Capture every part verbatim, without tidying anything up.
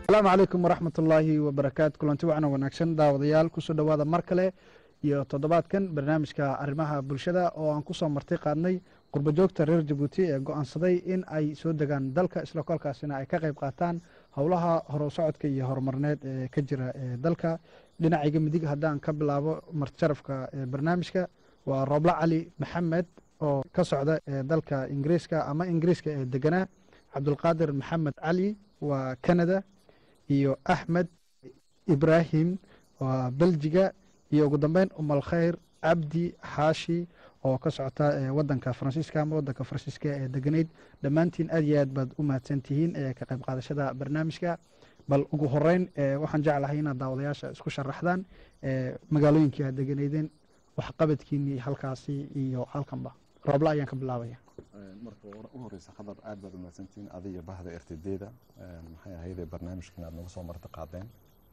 السلام عليكم ورحمة الله وبركاته. كلنتي وعنا وناكسن داوديال كسو دوادا مركله iyo toddobaadkan barnaamijka arrimaha bulshada oo aan ku soo martay qaadnay qurbo joogta reer Jabuuti ee go'aansaday in ay soo degaan dalka isla kolkaasina ay ka qayb qaataan howlaha horusocodka iyo horumarneed ee ka jira ee dalka. Dhinaciga midig haddaan ka bilaabo martarafka ee barnaamijka waa Roobla Cali Maxamed oo ka socda ee dalka Ingiriiska ama Ingiriiska ee deganaa, Cabdulqaadir Maxamed Cali waa Canada, iyo Axmed Ibrahim waa Belgiga, iyo ugu dambeyn Umal Khayr Cabdi Xaashi oo ka socota ee wadanka Faransiiska ama wadanka Faransiiska ee deganeyd. Dhammaantiin aad iyo aad baad u mahadsantihiin ee ka qayb qaadashada barnaamijka. Bal ugu horeyn waxaan jeclahay inaad daawadayaasha isku sharaxdaan ee magaalooyinkii aad deganeydeen, waxqabadkiinii halkaasi iyo halkanba. Roobla ayaan ka bilaabaya. marka u horeysa khadar aad baad u mahadsantihiin adiga bahda R T D-da maxay ahayd barnaamijkan aad nagu soo marti qaadeen.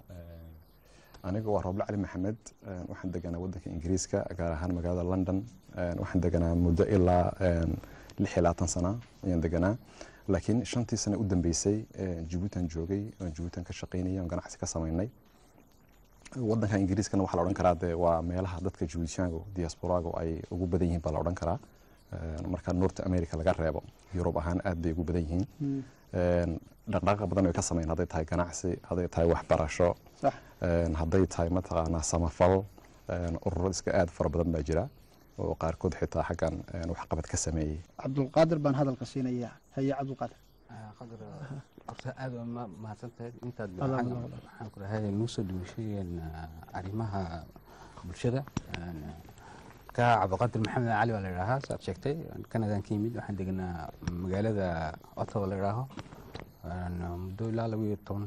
aniga waa Roobla Cali Maxamed, waxaan deganaa wadanka Ingiriiska gaar ahaan magaalada London. waxaan deganaa muddo ilaa lix iyo labaatan sano ayaan deganaa, laakiin shantii sano u dambeysay Djibouti joogay oo Djibouti ka shaqeynayay oo ganacsi ka sameynay. wadanka Ingiriiskana waxa la oran karaa waa meelaha dadka Djiboutiyaanka diasporaaga ay ugu badan yihiin baa la oran karaa. marka North America laga reebo Yurub ahaan aad bay ugu badan yihiin. dhaqdhaqaaq badan oo ka sameeyeen haday tahay ganacsi, haday tahay waxbarasho, sax haday tahay mataqaanaa samafal, ururo iska aad fara badan baa jira oo qaarkood xitaa xagan wax qabad ka sameeyay. Cabdulqaadir baan hadalka siinaya. Haye Cabdulqaadir. qadar qabta aad ma mahadsantahay intaad waxaan ku rahay noo soo dhiwasheen arrimaha bulshada. ka Cabdulqaadir Maxamed Cali wala yiraahdaa saad sheegtay Canada ka yimid, waxaan deganaa magaalada Ottawa la yiraahdo muddo ilaa laba iyo toban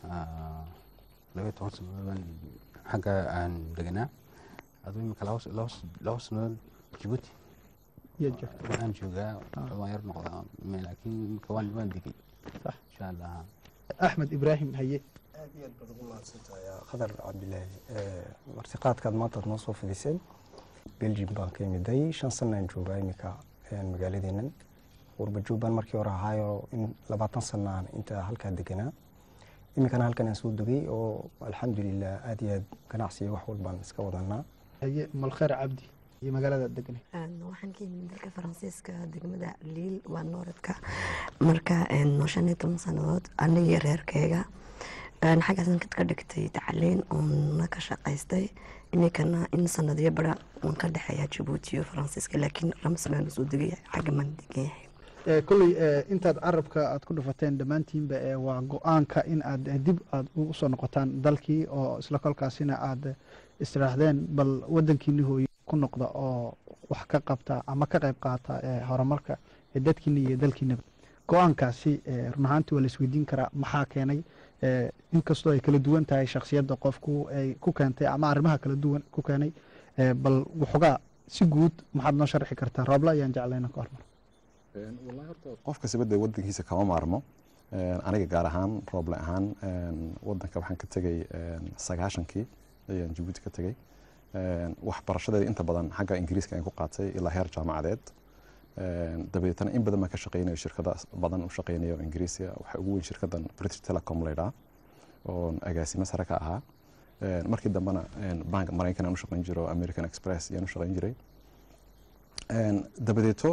laba iyo toban sano xagga aan deganaa. aduu imika laba sano Djibouti waxaan joogaa waan yar noqdaa laakiin waan waan degay صح insha Allah. Axmed Ibrahim haye. aad iyo aad baad ugu mahadsantahay Khadar Cabdilaahi. martiqaadkaad maanta noo soo fidiseen Belgium baan ka yimiday, shan sano aan joogaa imika magaaladeenan. qurbo joog baan markii hore ahaayo in labaatan sano aan inta halkaa deganaa. imikana halkan aan soo degay oo alxamdulilah aad iyo aad ganacsi wax walbaan iska wadanaa. haye Umal Khayr Cabdi iyo magaalada deganay. waxaan ka yimid dalka Faransiiska degmada Lille waa Nooradka. marka noo shan iyo toban sanadood aniga reerkayga xaggaasaan ka dhigtay tacliin oon ka shaqaystay. imikana in sanadyo bara waan ka dhexeeyaa Djibouti iyo Faransiiska, laakiin Rams baan soo degay xagga man degayahay. kulli intaad carabka aad ku dhufateen dhammaantiinba waa go'aanka in aad dib aad ugu soo noqotaan dalkii oo isla kolkaasina aad israahdeen bal wadankiina hooyo ku noqda oo wax ka qabta ama ka qayb qaata horumarka dadkiina iyo dalkiinaba. go'aankaasi run ahaantii waa la isweydiin karaa maxaa keenay, inkastoo ay kala duwan tahay shakhsiyadda qofku ay ku keentay ama arrimaha kala duwan ku keenay. bal waxoogaa si guud maxaad noo sharxi kartaa? Roobla ayaan jeclayna ka hormar. والله horta qofka sibada wadankiisa kama maarmo. aniga gaar ahaan Roobla ahaan wadanka waxaan ka tagay sagaashankii ayaan Djibouti ka tagay. waxbarashadeeda inta badan xagga Ingiriiska aan ku qaatay ilaa heer jaamacadeed. dabeetana in badan ma ka shaqeynayo shirkado badan u shaqeynayo Ingiriisiga. waxa ugu weyn shirkadan British Telecom leedahay oo agaasimo sare ka ahaa. markii dambana bank Mareykan aan u shaqeyn jiray, American Express ayaan u shaqeyn jiray. dabadeeto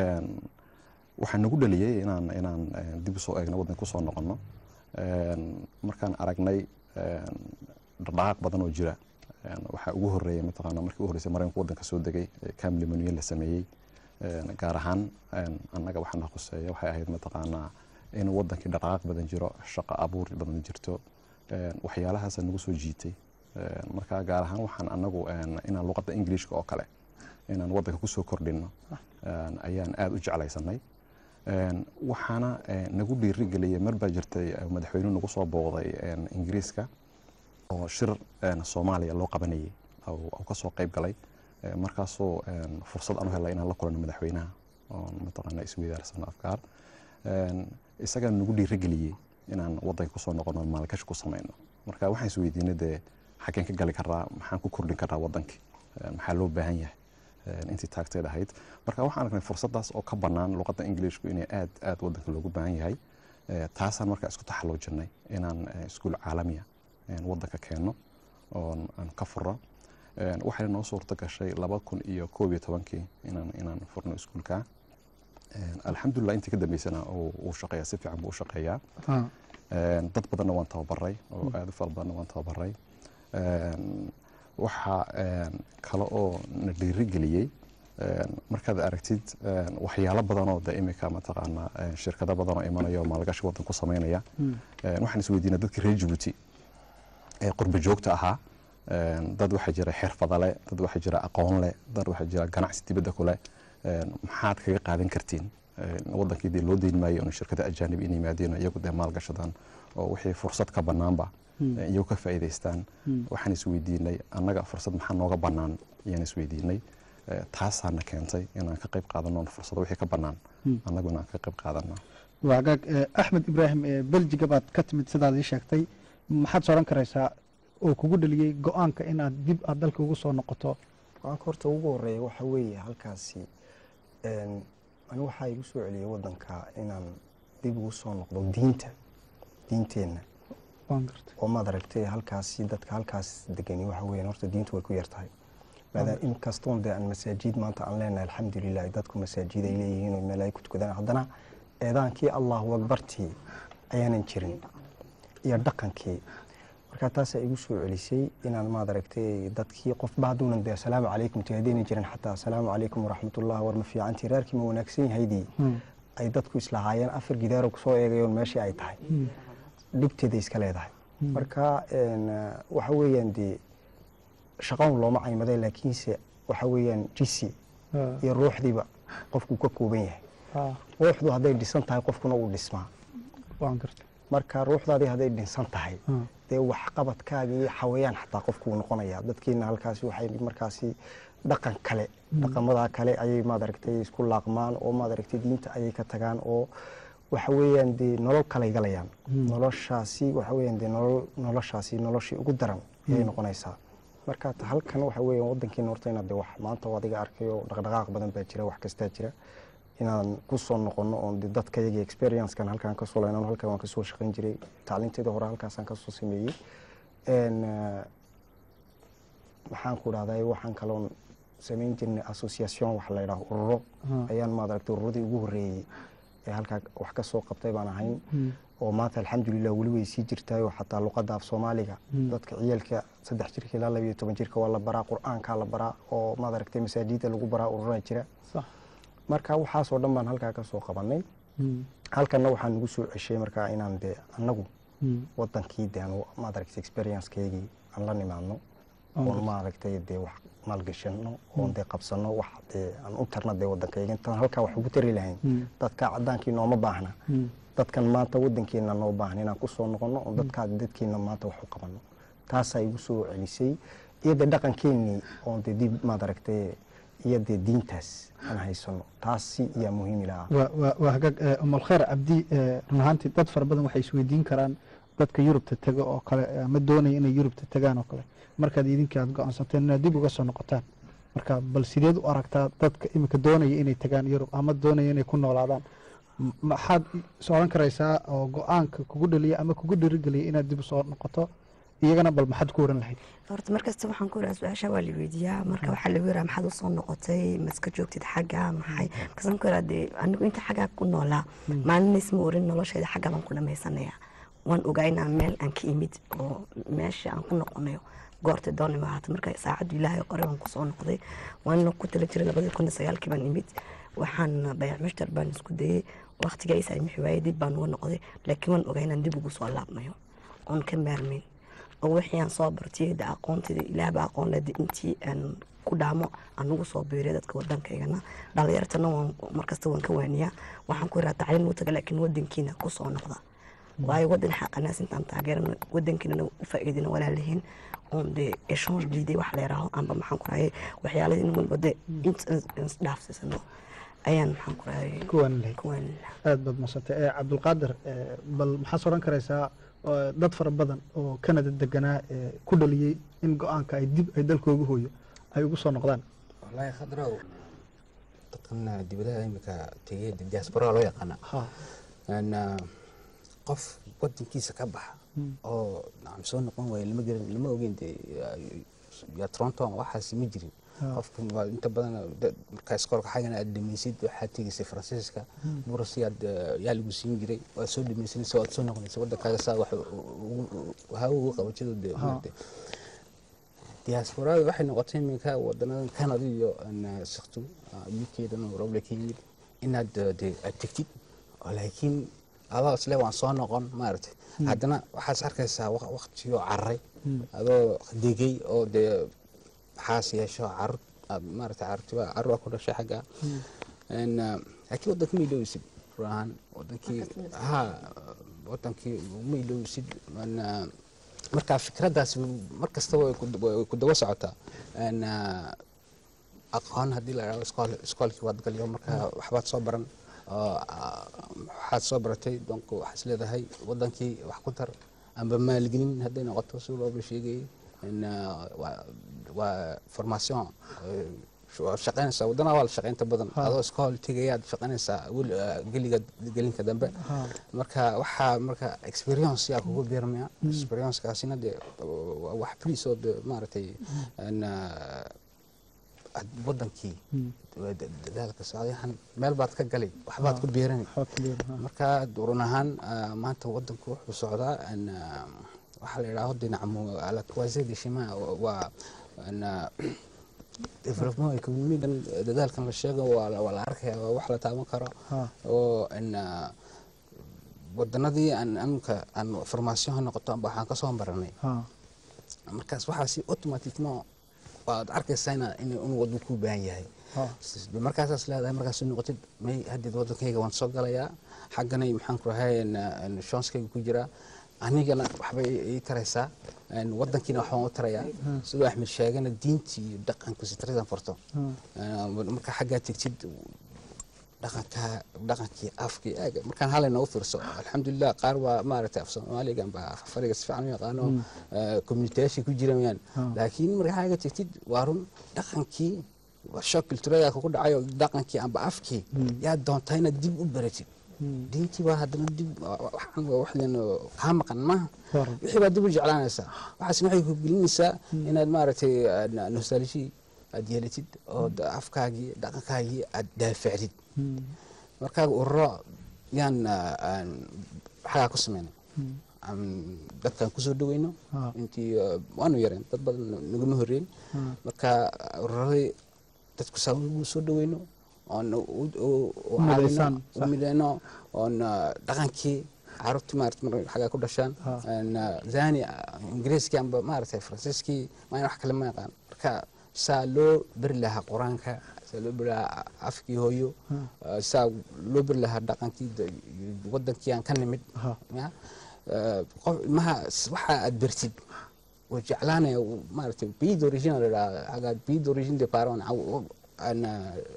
waxaan nagu dhaliyay inaan inaan dib u soo eegno wadanka ku soo noqono. markaan aragnay dhaqdhaqaaq badan oo jira, waxa ugu horeeyay mataqaana markii ugu horeysay Mareykanka wadanka soo degay Kamil Manuel la sameeyay. gaar ahaan annaga waxaan xusuusay waxay ahayd mataqaana in wadankii dhaqdhaqaaq badan jiro, shaqo abuur badan jirto. waxyaalahaas nagu soo jiitay. marka gaar ahaan waxaan anagu inaan luqadda Ingiriiska oo kale inaan wadanka ku soo kordhino ayaan aad u jeclaysanay. waxaana nagu dhiirigeliyay marba jirtay madaxweynuhu nagu soo booqday Ingiriiska oo shir Soomaaliya loo qabanayay oo ka soo qayb galay. markaasoo fursad aan u helay inaan la kulano madaxweynaha oo mataqaana isweydaarsan afkaar. isaga nagu dhiirigeliyay inaan wadanka ku soo noqono maalgashi ku sameeyno. marka waxaan is weydiinay de xageen ka gali karaa, maxaan ku kordhin karaa wadanka, maxaa loo baahan yahay intii taagteed ahayd. marka waxaan aragnay fursadaas oo ka banaan luqadda Ingiriisku inay aad aad wadanka loogu baahan yahay. taasaan markaa isku taxalluujinay inaan iskuul caalamiya waddanka keenno oon aan ka furno waxayna noo suurto gashay laba kun iyo koob iyo tobankii inaan inaan furno iskuulka alxamdulilah intii ka dambeysana uu shaqeeyaa si fiican buu u shaqeeyaa dad badanna waan tababaray oo aad u fara badanna waan tababaray waxaa kale oo na dhiirigeliyey markaad aragtid waxyaalo badan oo de imika mataqaanaa shirkado badan oo imanaya oo maalgashi waddan ku samaynaya waxaan isweydiinaa dadkii reer Djibouti ee qurba joogta ahaa dad waxaa jira xirfado leh dad waxaa jira aqoon leh dad waxaa jira ganacsi dibadda ku leh maxaad kaga qaadan kartiin waddankii dee loo deyn maayo in shirkada ajaanib in yimaadeen iyagu dee maalgashadaan oo wixii fursad ka bannaanba iyagu ka faa'iidaystaan waxaan isweydiinay annaga fursad maxaa nooga bannaan ayaan isweydiinay taasaana keentay inaan ka qayb qaadano fursado wixii ka bannaan annagu inaan ka qayb qaadano waagaag axmed ibraahim beljiga baad ka timid sidaad ii sheegtay maxaad sooran karaysaa oo kugu dhaliyey go-aanka inaad dib aad dalka ugu soo noqoto go-aanka horta ugu horeeya waxa weeye halkaasi ani waxaa igu soo celiyey waddanka inaan dib ugu soo noqdo diinta diinteenna oo maad aragtay halkaasi dadka halkaas degani waxa weeyaan horta diintu way ku yartahay maadaama in kastoon dee aan masaajid maanta aan leenahay alxamdulilah dadku masaajid ay leeyihiin oo meel ay ku tukadaan haddana eedaankii allahu akbartii ayaanan jirin iyo dhaqankii marka taasaa igu soo celisay inaan maad aragtay dadkii qofba hadduunan dee asalaamu calaykum tahadeyni jirin xataa asalaamu calaykum waraxmatullah war ma fiicantii reerkii ma wanaagsan yahaydii ay dadku islahaayeen afar gidaaro kusoo eegayoon meeshii ay tahay dhibteeda iska leedahay marka waxa weeyaan dee shaqoon looma caymaday laakiinse waxa weeyaan jisi iyo ruuxdiiba qofku ka kooban yahay ruuxdu hadday dhisan tahay qofkuna uu dhismaa marka ruuxdaadii hadday dhinsan tahay dee waxqabadkaaga iyo xawayaan xataa qofku uu noqonayaa dadkiina halkaasi waxay markaasi dhaqan kale dhaqamadaa kale ayay maad aragtay isku laaqmaan oo maad aragtay diinta ayay ka tagaan oo waxa weeyaan dee nolol kale galayaan noloshaasi waxa weeyaan dee nolol noloshaasi noloshii ugu daran ayay noqonaysaa marka halkan waxa weeyaan waddankeena horta inaad dee wax maanta oo adiga arkayo dhaqdhaqaaq badan baa jira wax kastaa jira inaan ku soo noqono oon dee dadka iyaga experience-kan halkaan ka soo leynano halkaan waan ka soo shaqayn jiray tacliinteeda hore halkaasaan ka soo sameeyey maxaan ku dhahday waxaan kaloon samayn jirnay association wax la yidhaaho ururo ayaan maad aragtay ururadii ugu horreeyey ee halkaa wax ka soo qabtay baan ahayn oo maanta alxamdulilah weli way sii jirtaayoo xataa luqadda af soomaaliga dadka ciyaalka saddex jirka ilaa laba iyo toban jirka waa la baraa qur-aankaa la baraa oo maad aragtay masaajidda lagu baraa ururaa jira marka waxaasoo dhan baan halkaa ka soo qabanay halkanna waxaan nagu soo ceshay markaa inaan dee annagu waddankii dee maad aragtay experience-keygii aan la nimaadno oon maaragtay dee wax maalgashano oon dee qabsano wax dee aan u tarna dee waddankayga intaan halkaa wax ugu tari lahayn dadka caddaankii nooma baahna dadkan maanta waddankeena noo baahan inaan ku soo noqono oo dadkaa dadkeena maanta wax u qabano taasaa igu soo celisay iyo dee dhaqankeennii oon dee dib maad aragtay iyo dee diintaas aan haysano taasi ayaa muhiim ilaha waa hagaag umalkheer cabdi run ahaantii dad fara badan waxay isweydiin karaan dadka yurubta taga oo kale ama doonaya inay yurubta tagaan oo kale markaad idinka aad go-aansateen inaad dib uga soo noqotaan marka bal sideed u aragtaa dadka iminka doonaya inay tagaan yurub ama doonaya inay ku noolaadaan maxaad sooran karaysaa oo go-aanka kugu dhaliya ama kugu dhiirigeliya inaad dib usoo noqoto iyagana bal maxaad ku oran lahayd horta markasta waxaan ku oraa su-aasha waa la weydiiyaa marka waxaa lagu yaraa maxaad usoo noqotay maska joogtid xagga maxay markaasaan ku yaraa dee anigu inta xaggaa ku noolaa maalinays ma orin nolosheeda xagga baan ku dhamaysanayaa waan ogaa inaan meel aan ka imid oo meesha aan ku noqonayo goorta dooni ma ahaata marka saacaddu ilaahay qore waan kusoo noqday waana ku tala jiray labadii kun iyo sagaalkii baan imid waxaan bayac mushtar baan isku dayey waqtiga isa imixi waayey dib baan uga noqday laakiin waan ogaa inaan dib ugu soo laabmayo oon ka maarmayn oo wixii aan soo bartay da aqoonteeda ilaahba aqoon leh intii aan ku dhaamo aan ugu soo biiriyo dadka waddankaygana dhalinyartana waan markasta waan ka waaniyaa waxaan ku yaraa tacliin u taga laakiin waddankiina ku soo noqda waayo waddan xaqanaas intaan taageerana waddankiina u faa'iidina walaalihiin oon dee echange diiday wax leeraho amba maxaan ku raayay waxyaaladii in walba dee isdhaafsisano ayaan maxaan ku raayay kuwaan aad baad masatay cabdulqaadir bal maxaad oran karaysaa dad fara badan oo Canada deganaa ku dhaliyay in go-aanka ay dib ay dalkooga hooyo ay ugu soo noqdaan wallahi khadraw dadkan dibadaha imika tagay diaspora loo yaqaan ana qof wadankiisa ka baxa oo nacam soo noqon waaya lama garan lama ogeyn dee ya Toronto waxaas ma jirin qofku inta badan markaa iskoolka xagana aad dhamaysid waxaad tegaysay Faransiiska burasiyaad yaa lagu siin jiray waa soo dhamaysanaysa waad soo noqonaysa wadankaaga saa wax waxa ugu qabajada dee diaspora waxay noqotay iminka wadanadan Canada iyo saqtu U K dan Europe kiyid inaad dee tagtid laakiin adoo isla waan soo noqon maartay haddana waxaad arkaysaa waqtiyo carray adoo degay oo dee xaas yeesho carruur maartay carruurta carruur ku dhashay xagga in laakiin wadankii ma ilowsid raan wadankii ha wadankii ma ilowsid marka fikradaas markasta way ku dawa socotaa in aqoon hadii la raawo iskool iskoolkii wad galiyo marka waxbaad soo baran waxaad soo baratay donc waxaad leedahay wadankii wax ku tar amba maalgelin hadday noqoto soo loo sheegay in waa formation shaqeynaysa wadana wal shaqeynta badan adoo iskool tagayaad shaqeynaysa geliga gelinka dambe marka waxa marka experience yaa kugu beermaya experience kaasina de wax please oo maartay in wadankii dadaalka saadahan meel baad ka galay waxbaad ku beeranay marka duran ahaan maanta wadanku wuxuu socdaa in waxa la yiraahdo dhinacmo ala kuwaasida shima waa ana development economy dan dadaalkan la sheego waa wala arkaya wax la taaban karo oo in wadanadii aan amka aan formation noqoto waxaan ka soo baranay markaas waxa si automatically waad arkaysaa in uu wadu ku baahan yahay markaas leedahay markaas noqotid may hadii wadankayga waan soo galayaa xaggana maxaan ku rahay in chance-kayga ku jira anigana waxba ay taraysaa in wadankiina waxaan u tarayaa sidoo Axmed sheegana diintii dhaqanka sitradan farto marka xagga tigtid dhaqanka dhaqankii afkii aaga markaan halayna u fiirso alxamdulillah qaar waa maaragtay af Soomaaliga ba fariga si fiican u yaqaano communication ku jirayaan laakiin marka xagga tigtid waa run dhaqankii waa shock cultural ku dhacayo dhaqankii amba afkii yaa doontaa inaad dib u baratid diintii waa hadana dib waxaan wax leen ka maqan ma wixii baad dib u jeclaanaysaa waxaas waxay ku gelinaysaa inaad maaragtay nostalgia aad yeelatid oo afkaagii dhaqankaagii aad daafacdid marka urro yaan waxa ku sameeyay am dadkan ku soo dhaweyno intii waanu yareen dad badan naguma horeen marka ururada dadku soo dhaweyno on oo Midaysan, oo midayno on dhaqankii carruurta maartay xaga ku dhashaan zani ingiriiska amba maartay faransiiski ma wax kale ma yaqaan marka saa loo bari lahaa quraanka saa loo bari afkii hooyo saa loo bari lahaa dhaqankii wadankii aan ka nimid ya qof ma waxa aad bartid oo jeclaanay maartay bid original aga bid origin de parents ana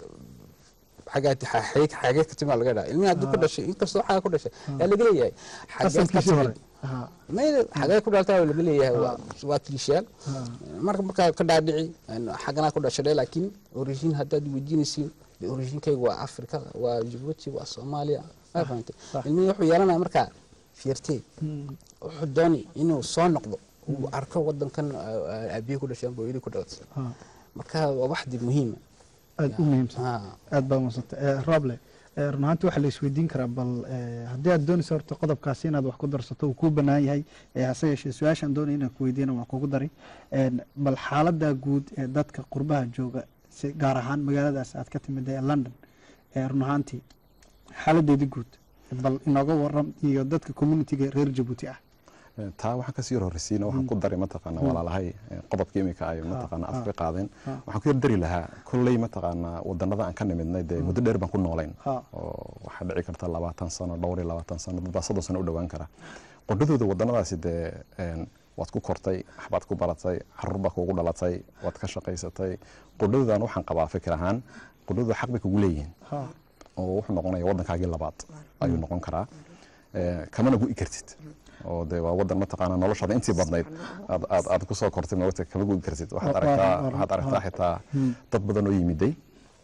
حاجات حاجات حاجات كتير على كده المهم هدوك كل شيء انت صح حاجه كل شيء اللي قال لي حاجات كتير ما حاجات كل ده اللي قال لي هو سواء كليشيال مره مره كدا دحي حاجنا كل شيء لكن اوريجين هدا وجين سي اوريجين كي waa Afrika waa Djibouti waa Soomaaliya ma fahanti ilmihi wuxuu yeelanaa marka fiirtay wuxuu doonay inuu soo noqdo uu arko wadankan abiye ku dhashay booyadii ku dhalatay marka waa wax dib muhiim aad u muhiimsan aad baa muhiimsan Roble runaantii waxa la isweydiin karaa bal haddii aad doonayso horta qodobkaasi inaad wax ku darsato uu ku banaan yahay hase yeeshee su-aashaan doonay inaan ku weydiino waan kugu daray bal xaaladda guud ee dadka qurbaha jooga si gaar ahaan magaaladaas aad ka timid ee London runaantii xaaladdeedii guud bal inooga waran iyo dadka community-ga reer Djibouti ah taa waxaan ka sii horreysiina waxaan ku daray mataqaana walaalahay qodobkii imika ay mataqaana afka qaadeen waxaan ku dari lahaa kulley mataqaana wadanada aan ka nimidnay de muddo dheer baan ku noolayn oo waxa dhici karta labaatan sano dhowr iyo labaatan sano dad soddon sano u dhawaan kara qodadooda wadanadaasi de waad ku kortay waxbaad ku baratay carruur baa kugu dhalatay waad ka shaqaysatay qodadoodan waxaan qabaa fikir ahaan qodadooda xaq bay kugu leeyihiin oo wuxuu noqonayaa wadankaagii labaad ayuu noqon karaa kamana gu ikartid oo de waa wadan mataqaana noloshada intii badnayd aad aad aad ku soo kortay ma waqti kama guud kartid waxaad aragtaa waxaad aragtaa xitaa dad badan oo yimiday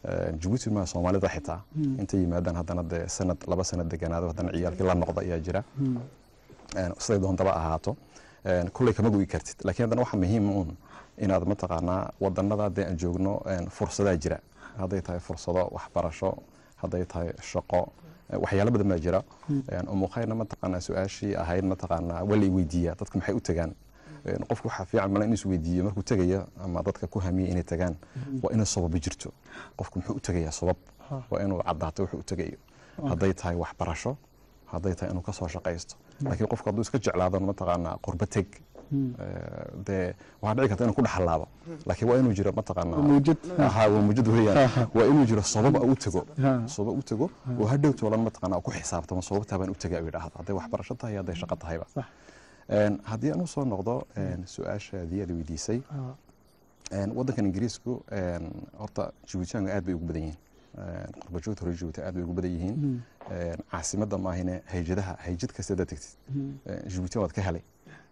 Djibouti ma Soomaalida xitaa inta yimaadaan haddana de sanad laba sanad deganaado haddana ciyaalkii la noqda ayaa jira siday doontaba ahaato kulley kama go'i kartid laakiin haddana waxa muhiim uun inaad mataqaanaa wadanada dee aan joogno fursadaa jira hadday tahay fursado waxbarasho hadday tahay shaqo waxyaalo badan baa jira umuqayna mataqaanaa su-aashii ahayd mataqaanaa wala weydiiyaa dadka maxay u tagaan qofku waxa fiican mal inuu isweydiiyo markuu tagayo ama dadka ku hamiye inay tagaan waa inuu sabab jirto qofku muxuu u tagayaa sabab waa inuu cadaato wuxuu u tagayo hadday tahay waxbarasho hadday tahay inuu ka soo shaqaysto laakiin qofku hadduu iska jeclaado mataqaanaa qurba tag dee waxaa dhici karta inuu ku dhaxalaabo laakiin waa inuu jiro mataqaanaa mawjud aha waa mawjud weeyaan waa inuu jiro sabab u tago sabab u tago oo hadhow toolan mataqaanaa ku xisaabtamo sababta baan u tagay ay dhaahdo hadday waxbarasho tahay hadday shaqo tahayba haddii aan u soo noqdo su-aashaadii aad weydiisay waddankan ingiriisku horta Djiboutiyaanka aad bay ugu badan yihiin qurba joogta hore Djibouti aad bay ugu badan yihiin caasimadda maahine hayjadaha hayjad kasta aad tagtid Djibouti waad ka helay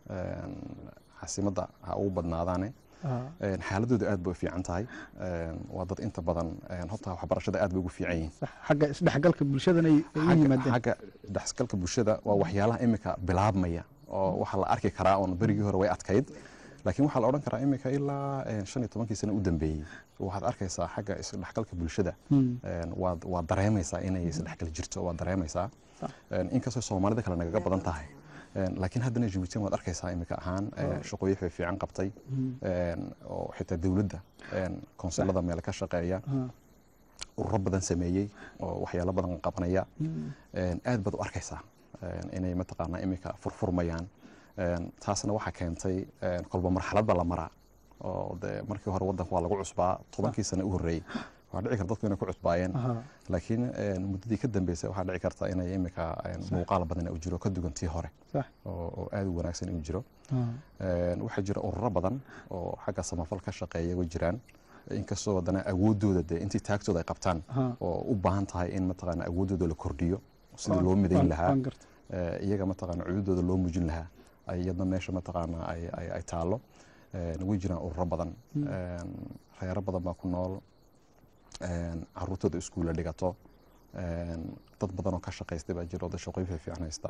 caasimadda ha ugu badnaadaane xaaladooda aad bay u fiican tahay waa dad inta badan horta waxbarashada aad bay ugu fiican yihiin xagga isdhexgalka bulshadana ay yimaadeen xagga isdhexgalka bulshada waa waxyaalaha imika bilaabmaya oo waxa la arki karaa oo berigii hore way adkayd laakiin waxa la oran karaa imika ilaa shan iyo toban sano u dambeeyay waxaad arkaysaa xagga isdhexgalka bulshada waa waa dareemaysaa inay isdhexgal jirto waa dareemaysaa inkastoo Soomaalida kale naga badan tahay laakiin haddana Djibouti waad arkaysaa imika ahaan shaqooyin fiican qabtay oo xitaa dawladda konsulada meel ka shaqeeya ururo badan sameeyay oo waxyaalo badan qabanaya aad baad u arkaysaa inay mataqaanaa imika furfurmayaan taasna waxa keentay kolba marxalad ba la maraa oo de markii hore waddanka waa lagu cusbaa tobankii sano u horeeyay waxa dhici karta dadku inay ku cusbaayeen laakiin muddadii ka dambeysay waxa dhici karta inay imika muuqaal badan u jiro ka dugantii hore oo aad u wanaagsan u jiro waxa jira ururo badan oo xagga samafal ka shaqeeya way jiraan inkastoo wadana awoodooda de intii taagtooda ay qabtaan oo u baahan tahay in mataqaanaa awoodooda la kordhiyo sidii loo midayn lahaa iyaga mataqaanaa cududooda loo muujin lahaa ayadna meesha mataqaanaa ay ay taalo way jiraan ururo badan reero badan baa ku nool caruurtooda iskuulla dhigato dad badan oo ka shaqaystay baa jira oo shaqooyin fiican haysta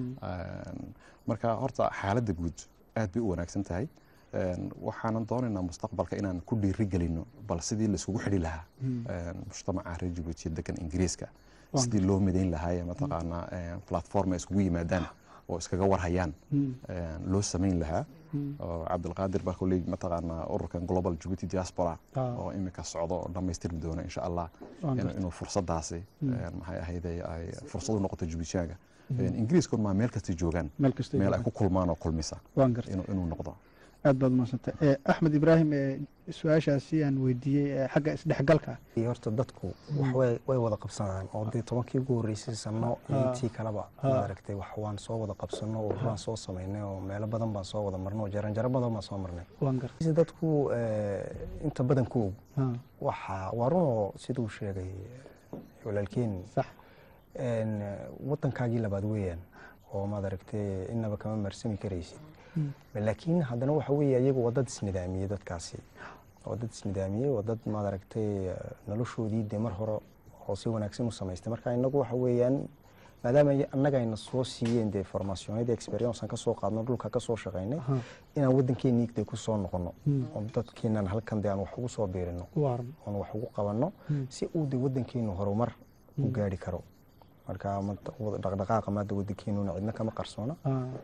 marka horta xaaladda guud aad bay u wanaagsan tahay waxaan doonaynaa mustaqbalka inaan ku dhiiri gelino bal sidii la isugu xidhi lahaa mujtamaca reer Djibouti degan Ingiriiska sidii loo midayn lahaa mataqaanaa platform ay isugu yimaadaan oo iskaga warhayaan loo samayn lahaa oo Cabdulqaadir baa kulli mataqaanaa ururkan Global Djibouti Diaspora oo imika socdo oo dhamaystirmi doona insha Allah inuu fursadaasi maxay ahayd ay fursad u noqoto Djiboutiyaanka Ingiriiska ma meel kasta joogaan meel ay ku kulmaan oo kulmisa inuu inuu noqdo aad baad maasantay Axmed Ibrahim su'aashaasi aan weydiiyay xagga isdhexgalka iyo horta dadku wax way way wada qabsanayaan oo dee tobankii ugu horeysay sano intii kalaba aragtay wax waan soo wada qabsano oo waan soo sameynay oo meelo badan baan soo wada marnay oo jaran jaran badan baan soo marnay waan gartay dadku inta badan ku waxa waroo sidoo sheegay walaalkeen sax een wadankaagii labaad weeyaan oo ma aragtay inaba kama marsami karaysid laakiin haddana waxa weeye iyagu wadad isnidaamiyay dadkaasi wadad isnidaamiyay wadad ma aragtay noloshoodii de mar hore oo si wanaagsan u samaystay marka inagu waxa weeyaan maadaama annaga ayna soo siiyeen de formationada experience aan ka soo qaadno dhulka ka soo shaqeynay inaan wadankeena igtay ku soo noqono oo dadkeenan halkan de aan wax ugu soo beerino oo wax ugu qabanno si uu de wadankeena horumar u gaari karo marka dhaqdhaqaaqa maada wadankeena cidna kama qarsoona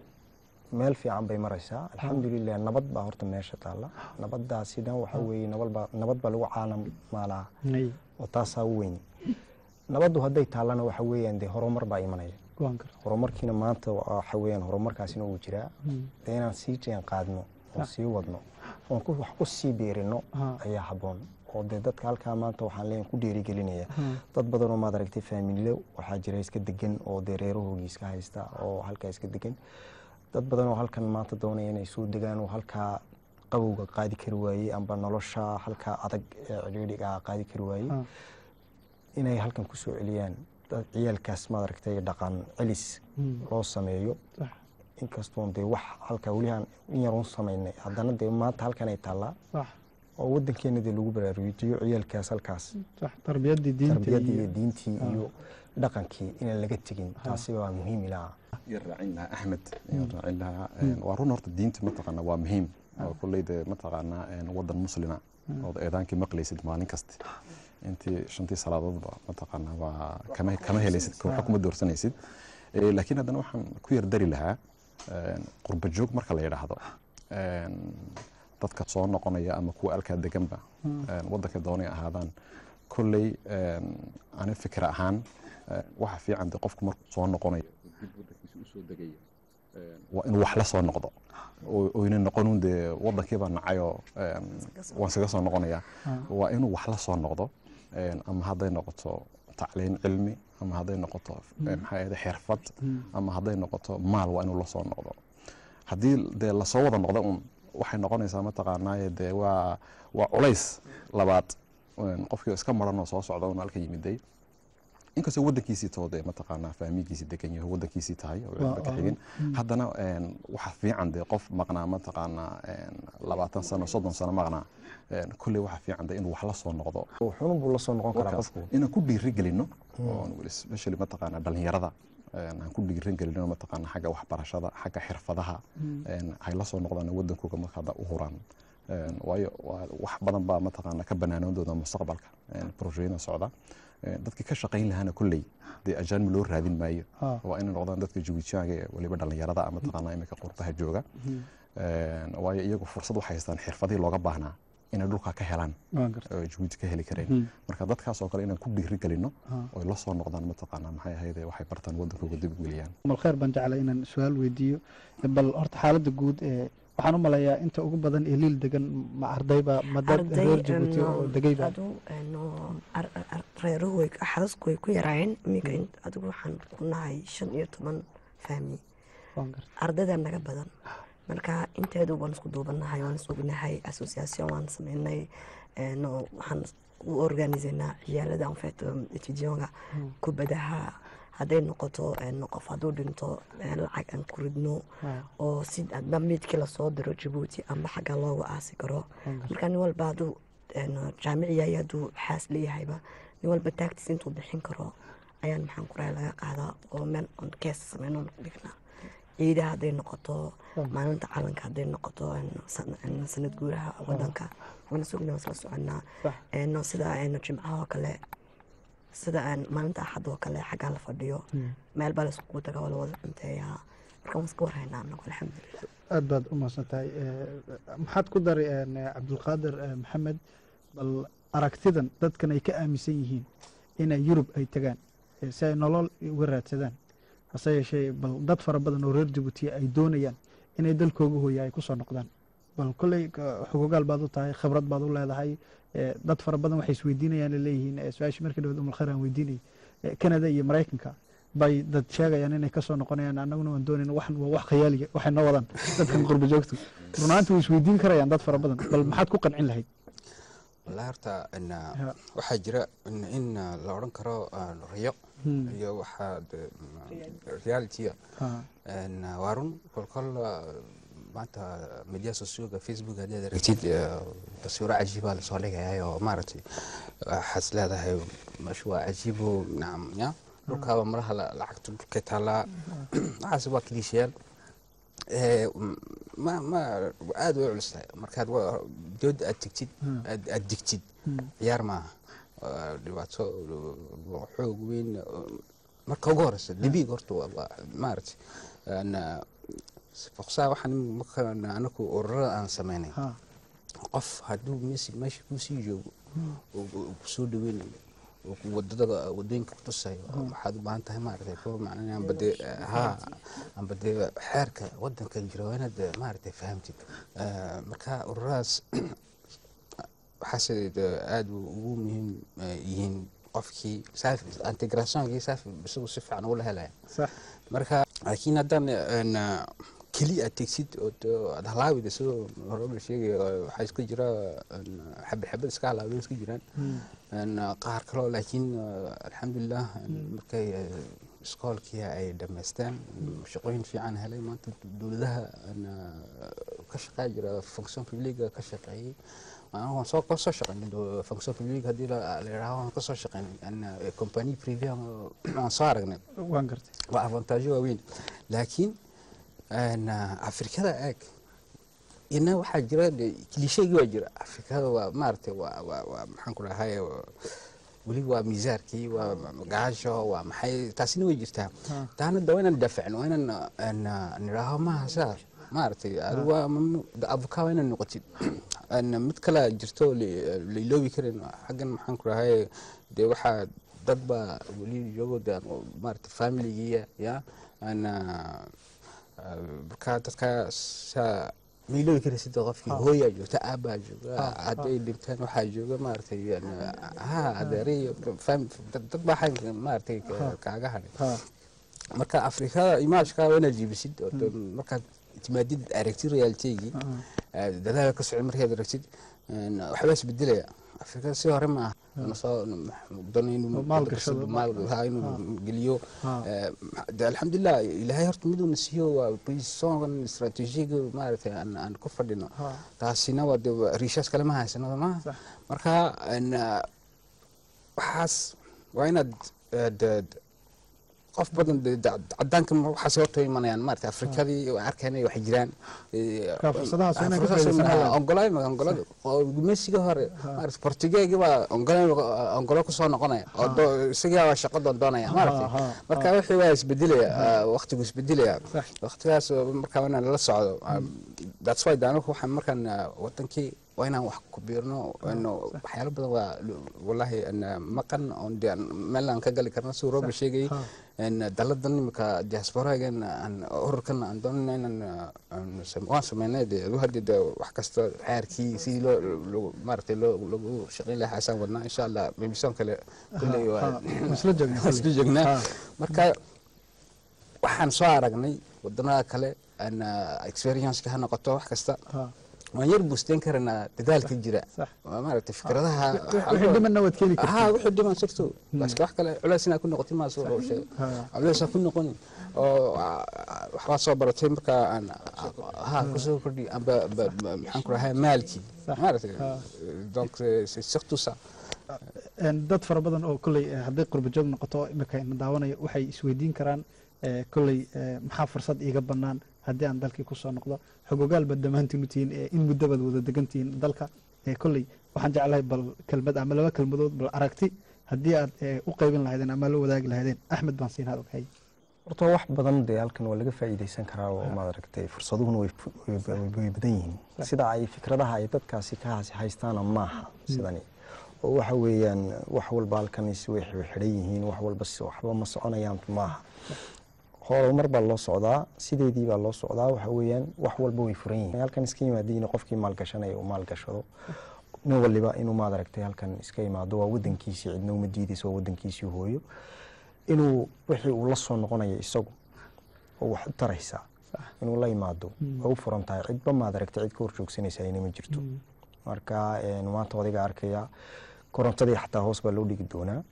meel fiican bay maraysaa alxamdulillaah nabad baa horta meesha taala nabadaasina waxa weeye nabad baa lagu caalam maalaa oo taasaa u weyn nabadu hadday taalana waxa weeyaan dee horumar baa imanaya horumarkiina maanta waxa weeyaan horumarkaasina uu jiraa dee inaan sii jeen qaadno oo sii wadno oon wax ku sii beerino ayaa habboon oo dee dadka halkaa maanta waxaan leeyahay ku dhiirigelinaya dad badan oo maad aragtay faamilyo waxaa jira iska degan oo dee reerahoogii iska haysta oo halkaa iska degan dad badan oo halkan maanta doonaya inay soo degaan oo halkaa qabowga qaadi kari waayey amba nolosha halkaa adag ee cidhiidhiga qaadi kari waayey inay halkan ku soo celiyaan dad ciyaalkaas ma aragtay dhaqan celis loo sameeyo inkastoo dee wax halkaa weli aan in yar u samaynay haddana dee maanta halkan ay taallaa oo waddankeenadii lagu baraarujiyo ciyaalkaas halkaas صح tarbiyadii diinta tarbiyadii iyo diintii iyo dhaqankii inaan laga tegin taasi waa muhiim ilaa يرعين لها أحمد يرعين لها وارون هرت الدين متقنا ومهم كل ده متقنا وضع مسلمة وضع إذا كي مقليسد مالين كست أنت شنتي صلاة ضد متقنا وكما كما هي ليست حكم الدور سنيسد لكن هذا نوع كوير دري لها قرب الجوك مركل يرى هذا dadka soo noqonaya ama kuwa alka deganba wadanka doonaya ahaadaan kulley ana fikra ahaan waxa fiican de qofku markuu soo noqonayo wadankiisa u soo degaya waa inuu wax la soo noqdo oo inuu noqonin de wadankiiba nacayo waan saga soo noqonaya waa inuu wax la soo noqdo ama hadday noqoto tacliin cilmi ama hadday noqoto maxay ahayd xirfad ama hadday noqoto maal waa inuu la soo noqdo haddii de la soo wada noqdo un waxay noqonaysaa mataqaanaa dee waa waa culays labaad qofkii iska maran oo soo socda oo halka yimiday inkastoo wadankiisii toode mataqaanaa faamigiisii degan yahay wadankiisii tahay oo ka xigin haddana waxa fiican dee qof maqnaa mataqaanaa labaatan sano soddon sano maqnaa kulli waxa fiican dee inuu wax la soo noqdo wuxuuna buu la soo noqon karaa qofku inaan ku dhiiri gelino oo especially mataqaanaa dhalinyarada aan ku dhiirin gelino mataqaana xagga waxbarashada xagga xirfadaha ay la soo noqdaan wadankooda marka hadda u huraan waayo wax badan baa mataqaana ka banaanaan doona mustaqbalka projectna socda dadkii ka shaqayn lahaana kulley dee ajaan loo raadin maayo waa inay noqdaan dadka Djibouti-ga waliba dhalinyarada ama mataqaana imika qurbaha jooga waayo iyagu fursad waxay haystaan xirfadii looga baahnaa inay dhulka ka helaan oo Djibouti ka heli kareen marka dadkaas oo kale inaan ku dhiiri galino oo la soo noqdaan mataqaana maxay ahayd waxay bartaan wadankooda dib u geliyaan mal khair baan jeclay inaan su'aal weydiiyo bal horta xaaladda guud ee waxaan u malayaa inta ugu badan ee liil degan ma ardayba ma dad reer Djibouti oo degayba reeruhu way xadasku way ku yaraayeen iminka adigu waxaan ku nahay shan iyo toban fahmi ardayda naga badan marka inteedu waan isku duubanahay waan isugnahay association waan sameynay no waxaan u organizeynaa ciyaalada aan feeto etidiyoonga kubadaha hadday noqoto qof hadduu dhinto lacag aan ku ridno oo si adba midkii lasoo diro Djibouti ama xagga loogu aasi karo marka nin walba hadduu jaamiciya hadduu xaas leeyahayba nin walba taagtiis intuu bixin karo ayaan maxaan ku raay laga qaadaa oo meel on kees sameyno dhignaa ciidaha hadday noqoto maalinta calanka hadday noqoto sanad guuraha wadanka waan sugnaa isla soconaa sida jimcaha oo kale sida maalinta axad oo kale xaggaa la fadhiyo meel baa laiskugu taga waa la wada cunteeyaa marka waan iska warhaynaa anagu alxamdulilah aad baad u mahadsantahay maxaad ku daray cabdulqaadir maxamed bal aragtidan dadkan ay ka aaminsan yihiin inay yurub ay tagaan si ay nolol uga raadsadaan hase yeeshee bal dad fara badan oo reer Djibouti ay doonayaan inay dalkooga hooya ay ku soo noqdaan bal kolley xuquuqaal baad u tahay khibrad baad u leedahay dad fara badan waxay isweydiinayaan leeyihiin su'aashii markii dhawaad umul khayr aan weydiinay Canada iyo Mareykanka bay dad sheegayaan inay ka soo noqonayaan annaguna waan doonayna waxan waa wax khiyaaliga waxay noo wadaan dadkan qurba joogto runaantii way isweydiin karayaan dad fara badan bal maxaad ku qancin lahayd والله horta waxaa jira in la oran karo riyo iyo waxa reality waarun kolkol maanta media socialka Facebook hadii aragtid tasawir cajiib ah la soo dhigay oo maaragtay waxaas leedahay mashruuc cajiib oo naam ya dhulka maraha lacagtu ka taala waxaas waa kliisheel ee ma ma aad u cuslay markaad dood aad tigtid aad digtid ciyaar ma dhibaato xoog weyn marka ugu horeysa dibi horta waa maaragtay ana faqsa waxaan markaan anaku ururada aan sameynay qof hadduu meesi meesha ku sii joogo oo soo dhaweynayo oo wadada wadooyinka ku tusayo waxaad u baahan tahay maaragtay koo macnaheedu aan bade ha aan bade xeerka wadanka jiro inaad maaragtay fahamtid marka ururadaas waxaasay aad ugu muhiim yihiin qofkii saaf integrationkii saaf isagu si fiican u lehelaya sax marka laakiin haddaan keli aad tegsid oo aad halaawida soo hore sheegay waxaa isku jira xabad xabad iska halaawida isku jiraan qaar kale laakiin alxamdulilah markay iskoolkii ay dhamaystaan shaqooyin fiican helay maanta dowladaha ka shaqeeya jira function public ka shaqeeyay أنا وان سو كسر شقين دو فانكسون بيبليك هدي لا لراها وان كسر شقين أن كومباني بريفي ما صارنا waan gartay وأفانتاجه وين لكن أن أفريقيا أك إنه واحد جرا كليشيه جوا جرا أفريقيا ومارتي و و محنكر هاي ولي وميزاركي ومقاشة ومحي تاسين ويجرتها تانا دوينا ندفع وين أن أن نراها ما هسا مارتي هو ممنوع أبوكا وين النقطة أن متكلا جرتو اللي لو بيكرن حقا محنكر هاي دي واحد ضد ولي جوجو ده مارتي فاميلي يا أنا بكاتك سا ميلو كده ست غفي هو يجو تأبى جو عدي دمتان وحاجو مارتي يعني ها هذاري فهم تطبع حاجة مارتي كعجها مركا أفريقيا إيماج كا وين الجي بسيد مركا تمديد أركتي ريالتيجي ده ده كسر مركا دركتي وحبس بدلية أفريقيا سيارة ما نصا دونين مال قشة مال هاي قليو ده الحمد لله إلى هاي هرت مدن السيو بيسون استراتيجية ما أعرف أن أن كفر دينا تاسينا ود ريشاس كلامها سنة ما مركا أن حاس وين د قف بدن عدانك حسيرته يمنيان مارت أفريقيا دي وعركاني وحجران كفرصدها سوينا كفرصدها أنغولا ما أنغولا ميسي كهار مارت برتغال جوا أنغولا أنغولا كسر نقنا أو سجى وشقد دونايا مارت مركا وحي واس بديله وقت جوس بديله وقت واس مركا وانا لا صعد that's why دانو هو مركا وطنكي وين wax ku biirno inuu waxyaalo badan wallahi an maqan on meelan ka gali karna soo roob sheegay in daladan imika diasporagan an ururkan an doonayna an waan sameynay hadda wax kasta xeerkii si loo maartay loo lagu shaqeyn lahaa xasan wadna insha Allah miisan kale kulay isla joogna isla joogna marka waxaan soo aragnay wadanaha kale an experience ka noqoto wax kasta وير بوستين كرنا تذلك الجراء ما رأيت فكرتها وحدة من نوت كيني ها وحدة من سرتو بس كواحد كلا علا سنة كنا قتيل ما صور أو شيء علا سنة كنا قني حواس صبرتين بكا أنا ها كسر كردي أم ب ب محنكر هاي مالكي ما رأيت دونك سرتو سا dad fara badan oo kulay haddii qurba joog noqoto imika in daawanaya waxay isweydiin karaan kulay maxaa fursad iiga bannaan haddii aan dalkii ku soo noqdo xogogaal bad dhammaantiin u tihiin in muddo baad wada degantihiin dalka kulay waxaan jeclahay bal kelmad ama laba kelmadood bal aragti haddii aad u qaybin lahaydeen ama la wadaagi lahaydeen axmed baan siin hadal hay horta wax badan dee halkan waa laga faa'iidaysan karaa oo maad aragtay fursaduhuna way badan yihiin sida ay fikradaha ay dadkaasi ka haystaana maaha sidani oo waxa weeyaan wax walba halkan is way xidhan yihiin wax walba waxba ma soconayaan maaha horumar baa loo socdaa sideedii baa loo socdaa waxa weeyaan wax walba way furan yihiin halkan iska yimaadiin qofkii maal gashanay oo maal gashado nin waliba inuu maad aragtay halkan iska yimaado waa wadankiisii cidna uma diidayso wadankiisii hooyo inuu wixii uu la soo noqonayo isagu oo wax u taraysa inuu la yimaado oo u furan tahay cidba maad aragtay cid ka hor joogsanaysa inay ma jirto marka maanta wadiga arkaya korontadii xataa hoos baa loo dhigi doonaa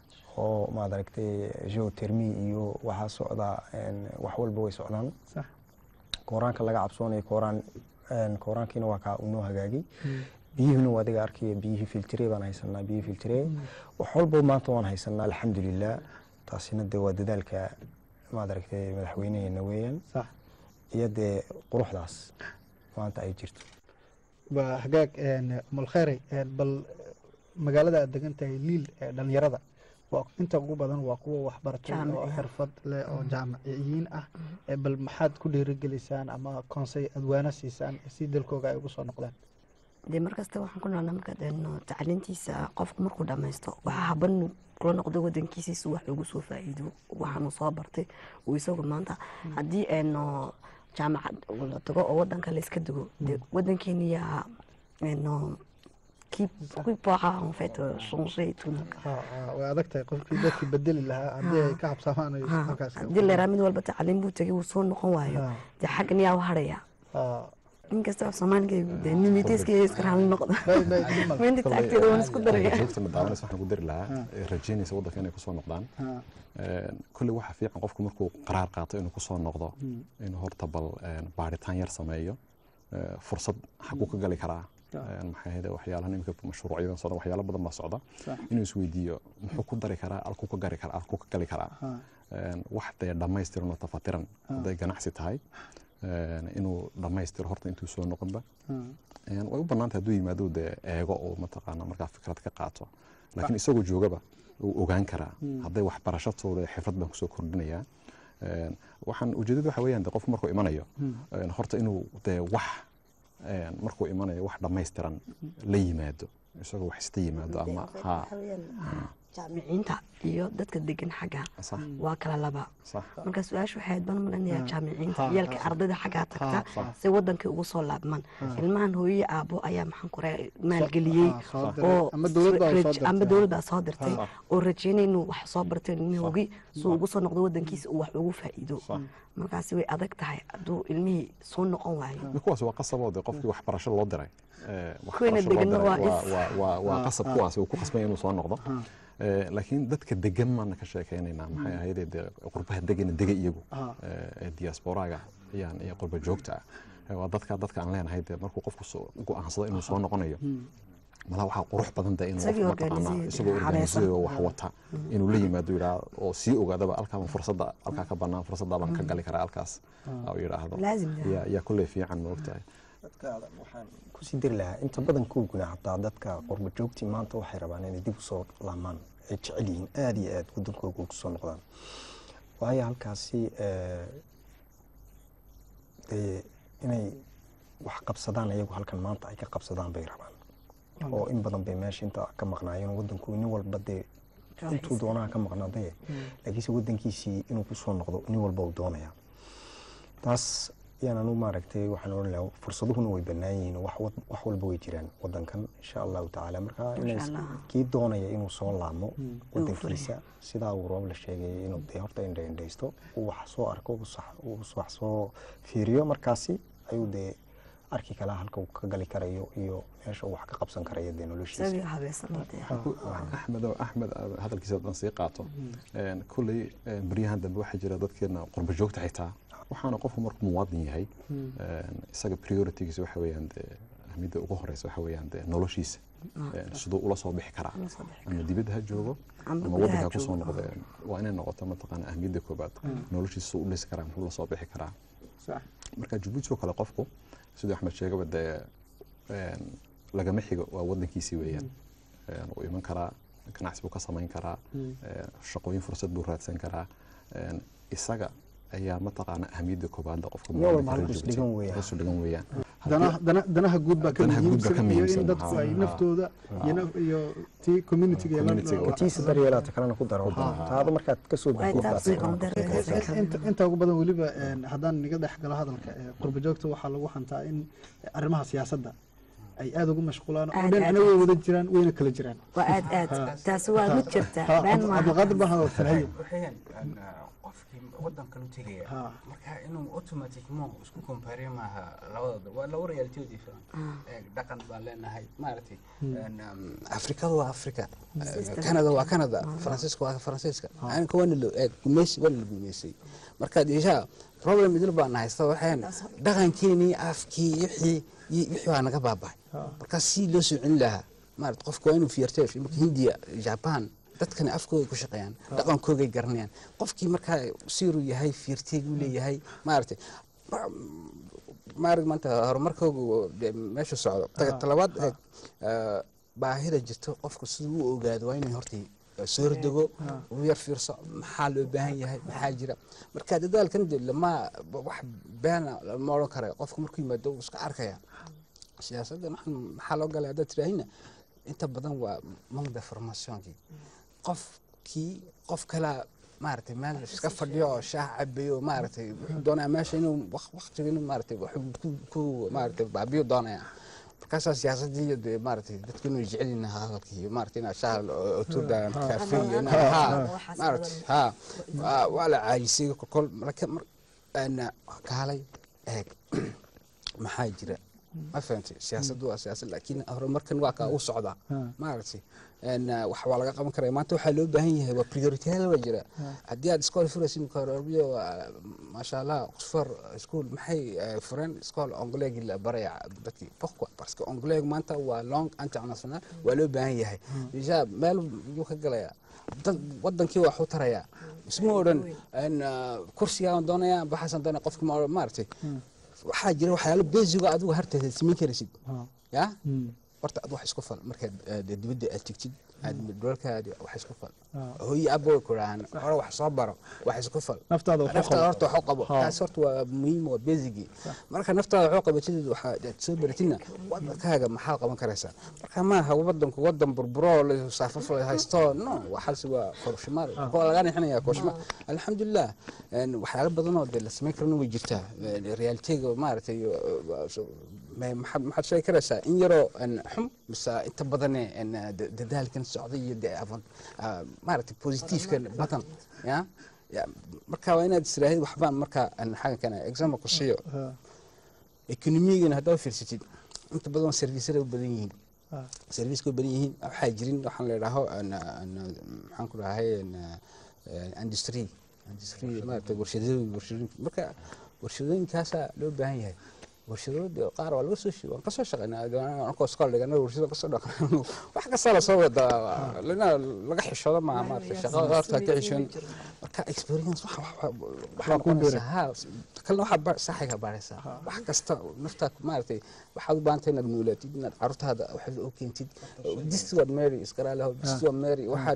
oo maad aragtay geothermy iyo waxa socda wax walba way socdaan sax kooraanka laga cabsoonayo kooraan kooraankiina waa ka uu noo hagaagay biyuhuna wadiga arkaya biyihii filtire baan haysanaa biyo filtire wax walba maanta waan haysanaa alxamdulilah taasina dee waa dadaalka maad aragtay madaxweynaheena weeyaan sax iyo dee quruxdaas maanta ay jirto ba hagaag mal khayray bal magaalada aad degan tahay liil dhalinyarada inta ugu badan waa kuwa waxbartay oo xirfad leh oo jaamiciyiin ah bal maxaad ku dhiirigelisaan ama konsey adwaana siisaan si dalkooga ay ugu soo noqdaan dee markasta waxaan ku noolnaa markaad eegno tacliintiisa qofku markuu dhammaysto waxaa haban kula noqdo wadankiisa si wax ugu soo faa'iido waxaanu soo bartay uu isagu maanta haddii eeno jaamacad la tago oo wadanka la iska digo dee wadankeeniya eeno qui pourra en fait changer tout le monde waa adagtay qofkii dadkii bedeli lahaa haddii ay ka habsamaanayo halkaas haddii la raamid walba tacliin buu tagay uu soo noqon waayo dee xaggan yaa u haraya inkasta soomaaliga dee nimitiiska iska raali noqda minta tagteeda waan isku daraya joogta ma daawanaysa waxaan ku dari lahaa rajaynaysa waddanka inay kusoo noqdaan kulli waxa fiican qofku markuu qaraar qaato inuu kusoo noqdo inuu horta bal baaritaan yar sameeyo fursad xaguu ka gali karaa maxay ahayd waxyaalahan imika mashruucyada socda waxyaalo badan baa socda inuu isweydiiyo muxuu ku dari karaa alku ka gari karaa alku ka gali karaa wax dee dhammaystiran oo tafatiran hadday ganacsi tahay inuu dhammaystiro horta intuu soo noqonba way u bannaantahay hadduu yimaado dee eego oo mataqaana markaa fikrad ka qaato laakiin isagoo joogaba uu ogaan karaa hadday waxbarashadooda xirfad baan kusoo kordhinayaa waxaan ujeedadu waxa weeyaan de qofku markuu imanayo horta inuu dee wax markuu imanayo wax dhammaystiran la yimaado isagoo wax ista yimaado ama ha jaamiciinta iyo dadka degan xagga waa kala laba marka su-aasha waxay ban malinayaa jaamiciinta ciyaalka ardayda xaggaa tagta si wadankii ugu soo laabmaan ilmahan hooye aabo ayaa maxaan ku raay maalgeliyey oo ama dowladda soo dirtay oo rajeynay inuu wax soo bartay ilmihii suu ugu soo noqdo wadankiisa uu wax ugu faa'iido markaasi way adag tahay hadduu ilmihii soo noqon waayo kuwaas waa qasaboo de qofkii waxbarasho loo diray kuwayna deganna waa qasab kuwaas uu ku qasbay inuu soo noqdo laakiin dadka degan maana ka sheekaynaynaa maxay ahayd dee qurbaha degana dega iyagu ee diasporaga ayaan iyo qurba joogta waa dadka dadka aan leenahay dee markuu qofku go'aansado inuu soo noqonayo mala waxa qurux badan dee inuu qof mataqaana isagoo organisayo wax wata inuu la yimaado yiraahdo oo sii ogaadaba halkaan fursadda halkaa ka bannaan fursadda baan ka gali karaa halkaas oo yiraahdo ya ya kullee fiican ma ogtahay waxaan ku sii diri lahaa inta badan kuuguna hataa dadka qurba joogti maanta waxay rabaan inay dib u soo laamaan ay jecel yihiin aad iyo aad wadankooda ugu soo noqdaan waayo halkaasi dee inay wax qabsadaan iyagu halkan maanta ay ka qabsadaan bay rabaan oo in badan bay meesha inta ka maqnaayeen wadanku nin walba dee intuu doonaa ka maqnaadee laakiinse wadankiisii inuu ku soo noqdo nin walba uu doonaya taas yaan anu maaragtay waxaan oran lahaa fursaduhuna way bannaan yihiin wax walba way jiraan wadankan insha allahu tacaala marka inay kii doonaya inuu soo laamo wadankiisa sidaa uu roob la sheegay inuu dee horta indha indhaysto uu wax soo arko uu wax soo fiiriyo markaasi ayuu dee arki kala halka uu ka gali karayo iyo meesha uu wax ka qabsan karayo dee noloshiisa axmed axmed hadalkiisa dan sii qaato kulley baryahan dambe waxaa jira dadkeena qurba joogta xitaa waxaana qofku markuu muwaadin yahay isaga prioritygiisa waxa weeyaan dee ahmiyadda ugu horeysa waxa weeyaan dee noloshiisa siduu ula soo bixi karaa ama dibadda ha joogo ama waddanka ku soo noqdo waa inay noqoto mataqaana ahmiyadda koobaad noloshiisa suu u dhisi karaa muxuu la soo bixi karaa marka Djibouti oo kale qofku sidoo Axmed sheegaba dee lagama xigo waa waddankiisii weeyaan uu iman karaa ganacsi buu ka samayn karaa shaqooyin fursad buu raadsan karaa isaga ayaa mataqaana ahmiyadda koobaad qofka muwaadinka dhigan weeyaan danaha guud baa ka muhiimsan in dadku ay naftooda iyo tii community-ga tiisa daryeelaata kalena ku daro taada markaad ka soo inta ugu badan weliba haddaan niga dhex galo hadalka qurba joogta waxaa lagu hantaa in arrimaha siyaasadda ay aad ugu mashquulaan oo dhinacna way wada jiraan wayna kala jiraan waa aad aad taasi waa mid jirta abdulqaadir baa hadal sahay waddan kale u tegaya marka inuu automatic mo isku compare maaha labadooda waa laba reality different dhaqan baan leenahay maaragtay afrikada waa afrika canada waa canada faransiiska waa faransiiska anka waan loo eeg gumaysi waan loo gumaysay marka deesha problem idil baan haysta waxaan dhaqankeeni afkii wixii wixii waa naga baabay marka si loo soo celin lahaa maaragtay qofku waa inuu fiirtay Hindiya Japan dadkan afkooda ku shaqeeyaan dhaqankooda ay garanayaan qofkii marka siiru yahay fiirteegu leeyahay maartay maarag maanta horumarkooda meesha socdo talabaad baahida jirto qofku siduu u ogaado waa inuu hortii soo rdago uu yar fiirso maxaa loo baahan yahay maxaa jira marka dadaalkan lama wax baana ma oran karo qofku markuu yimaado uu iska arkaya siyaasadda maxaa loo galay dad tirahina inta badan waa mangda formationki qofkii qof kala maartay meel iska fadhiyo shaah cabayo maartay wuxuu doonaa meesha inuu waqtiga inuu maartay wuxuu ku maartay baabiyo doonaya markaas siyaasadii iyo maartay dadku inuu jecel yihiin hadalkii maartay inaa shaah turdan cafe ha maartay ha wala caayisay kol marka ana kaalay eeg maxaa jira ما فهمتي سياسة waa siyaasad laakiin horumarkan waa ka uu socda ma aragtay een wax waa laga qaban karaa maanta waxa loo baahan yahay waa priority la jira hadii aad iskool furaysid ka horbiyo ma sha Allah Oxford school maxay furan iskool Anglais la baraya dadkii pourquoi parce que Anglais maanta waa langue international waa loo baahan yahay déjà meel uu ka galaya dad wadankii wax u taraya isma oran in kursiga doonaya baxasan doonaya qofka ma aragtay waxa jira waxyaalo basic ah adigu harteeda sameyn karaysid ya horta ad wax isku fal marka dibadda aad tigtid aad midwalkaadi wax isku fal hooyi abo quraan hore wax soo baro wax isku fal naftaada naftaada horta wax qabo taas horta waa muhiim waa basic marka naftaada wax qabatid waxa soo baratina wadkaaga maxaa qaban karaysaa marka ma aha wadanku wadan burburo la saafafo haysto no waxa waa qorshimaad oo laga nixinaya qorshimaad alxamdulillah waxyaalo badan oo la sameyn karno way jirtaa realitiga maartay ما ما حد شيء كرسا إن يرو أن حم بس أنت بدني أن دال كان السعودية دي أفضل ما رأيت بوزيتيف كان بطن يا يا مركا وين السلاحي وحبان مركا أن حاجة كان إكزام قصية إقتصاديا هذا في السيتي أنت بدون سيرفيس لو بدينين سيرفيس كل بدينين أو حاجرين راح نلاقيه أن أن حنقول هاي أن اندستري اندستري ما تقولشدين ورشدين مركا ورشدين كاسة لو بهاي warshado qaar waa laga soo shiibo ka soo shaqeynaa anko iskool dhigana warshado ka soo dhaqano wax ka soo soo wada lana laga xishoodo ma ma shaqo qaarta ka xishoon marka experience wax wax ku biiraha kalna waxa saxiga baaraysa wax kasta nafta maartay waxa u baantay inaad nuulatid inaad carruurtaada wax u keentid this was Mary iskara laho this was Mary waxa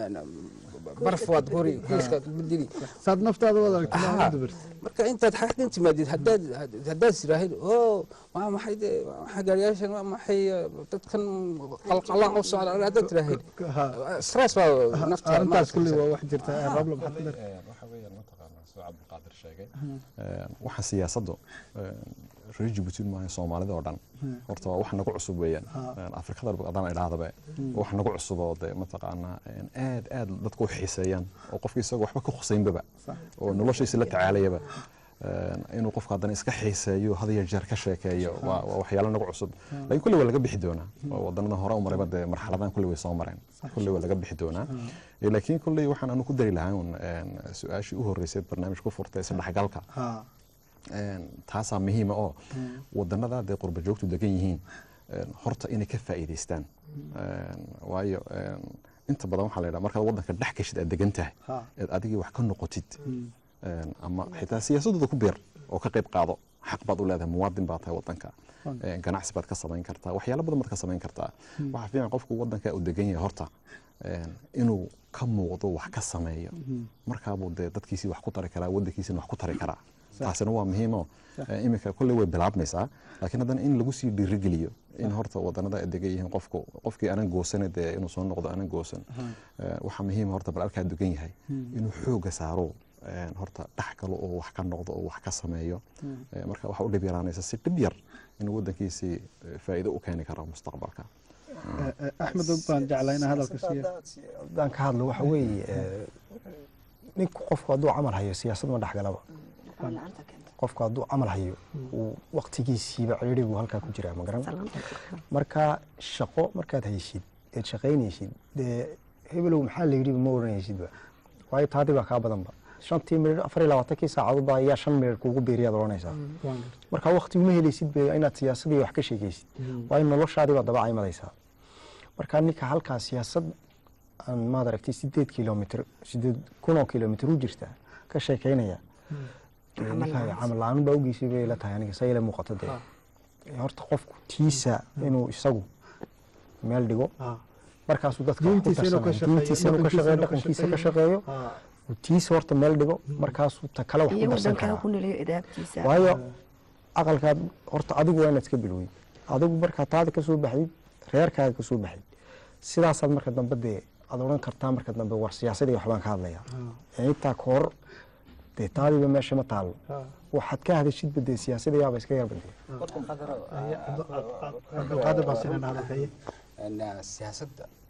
barfwad guri kiiska bedeli sad naftaada wada marka intaad xaqd inta maadid haddaad haddaad siraahid oo ma maxay waxa gaariyaashan ma maxay dadkan qalqala oo socda haddaad tiraahid stress waa naftaada intaas kulli waa wax jirta problem xataa waxa weeyaan mataqaanaa soo Cabdi Qaadir sheegay waxa siyaasaddu reer Djibouti ma Soomaalida oo dhan horta wax nagu cusub weeyaan Afrikada badan ay dhahday wax nagu cusub oo mataqaanaa aad aad dadku xiiseeyaan oo qofkii isagoo waxba ku khuseynba oo noloshiisa la tacaalayaba inuu qofka haddana iska xiiseeyo hadiya jeer ka sheekeeyo waa waxyaalo nagu cusub laakiin kulli waa laga bixi doonaa wadannada hore u marayba de marxaladan kulli way soo mareen kulli waa laga bixi doonaa laakiin kulli waxaan anu ku dari lahaa su'aashii u horeysay barnaamijku furtay sadexgalka taasaa muhiim ah oo wadannada de qurba joogtu degan yihiin horta inay ka faa'iideystaan waayo inta badan waxa la yiraahdaa marka wadanka dhex gashid aad degan tahay aad adigii wax ka noqotid ama xitaa siyaasadooda ku beer oo ka qayb qaado xaq baad u leedahay muwaadin baad tahay wadanka ganacsi baad ka samayn kartaa waxyaalo badan baad ka samayn kartaa waxa fiican qofku wadanka uu degan yahay horta inuu ka muuqdo wax ka sameeyo markaa buu dadkiisii wax ku tari karaa wadankiisii wax ku tari karaa taasina waa muhiim oo imika kulli way bilaabmaysaa laakiin haddana in lagu sii dhiirigeliyo in horta wadannada ay degan yihiin qofku qofkii aanan goosan dee inuu soo noqdo aanan goosan waxa muhiim horta bal alkaa degan yahay inuu xooga saaro horta dhex galo oo wax ka noqdo oo wax ka sameeyo marka waxa u dhib yaraanaysa si dhib yar inuu wadankiisii faa'iido u keeni karo mustaqbalka axmed baan jeclayna hadalka siiyo daan ka hadlo waxa weeye ninku qofku hadduu camal hayo siyaasad ma dhex galaba qofku hadduu camal hayo uu waqtigiisiiba ciriiri buu halkaa ku jiraa ma garan marka shaqo markaad haysid eed shaqaynaysid dee hebelow maxaa la yidhi ma oranaysidba waayo taadii baa kaa badanba shantii mirir afar iyo labaatankii saacadood baa ayaa shan mirir kuugu beeriyaad oranaysaa marka waqti uma helaysid be inaad siyaasadii wax ka sheekaysid waayo noloshaadii baa daba caymadaysaa marka ninka halkaa siyaasad aan maad aragtay sideed kilomitr sideed kun oo kilomitr u jirta ka sheekaynaya camal la-aan baa ugeysay bay la tahay aniga sayla muuqato dee horta qofku tiisa inuu isagu meel dhigo markaasuu dadka diintiisa inuu ka shaqeeyo dhaqankiisa ka shaqeeyo tiisa horta meel dhigo markaasuu ta kale wax ku darsan karaa waayo aqalkaad horta adigu waa inaad iska bilowid adigu markaa taada ka soo baxdid reerkaaga ka soo baxdid sidaasaad marka dambe dee aad odhan kartaa marka dambe war siyaasadii waxbaan ka hadlayaa intaa ka hor dee taadiiba meesha ma taalo waxaad ka hadashidba dee siyaasadii yaaba iska yarbadee siyaasadda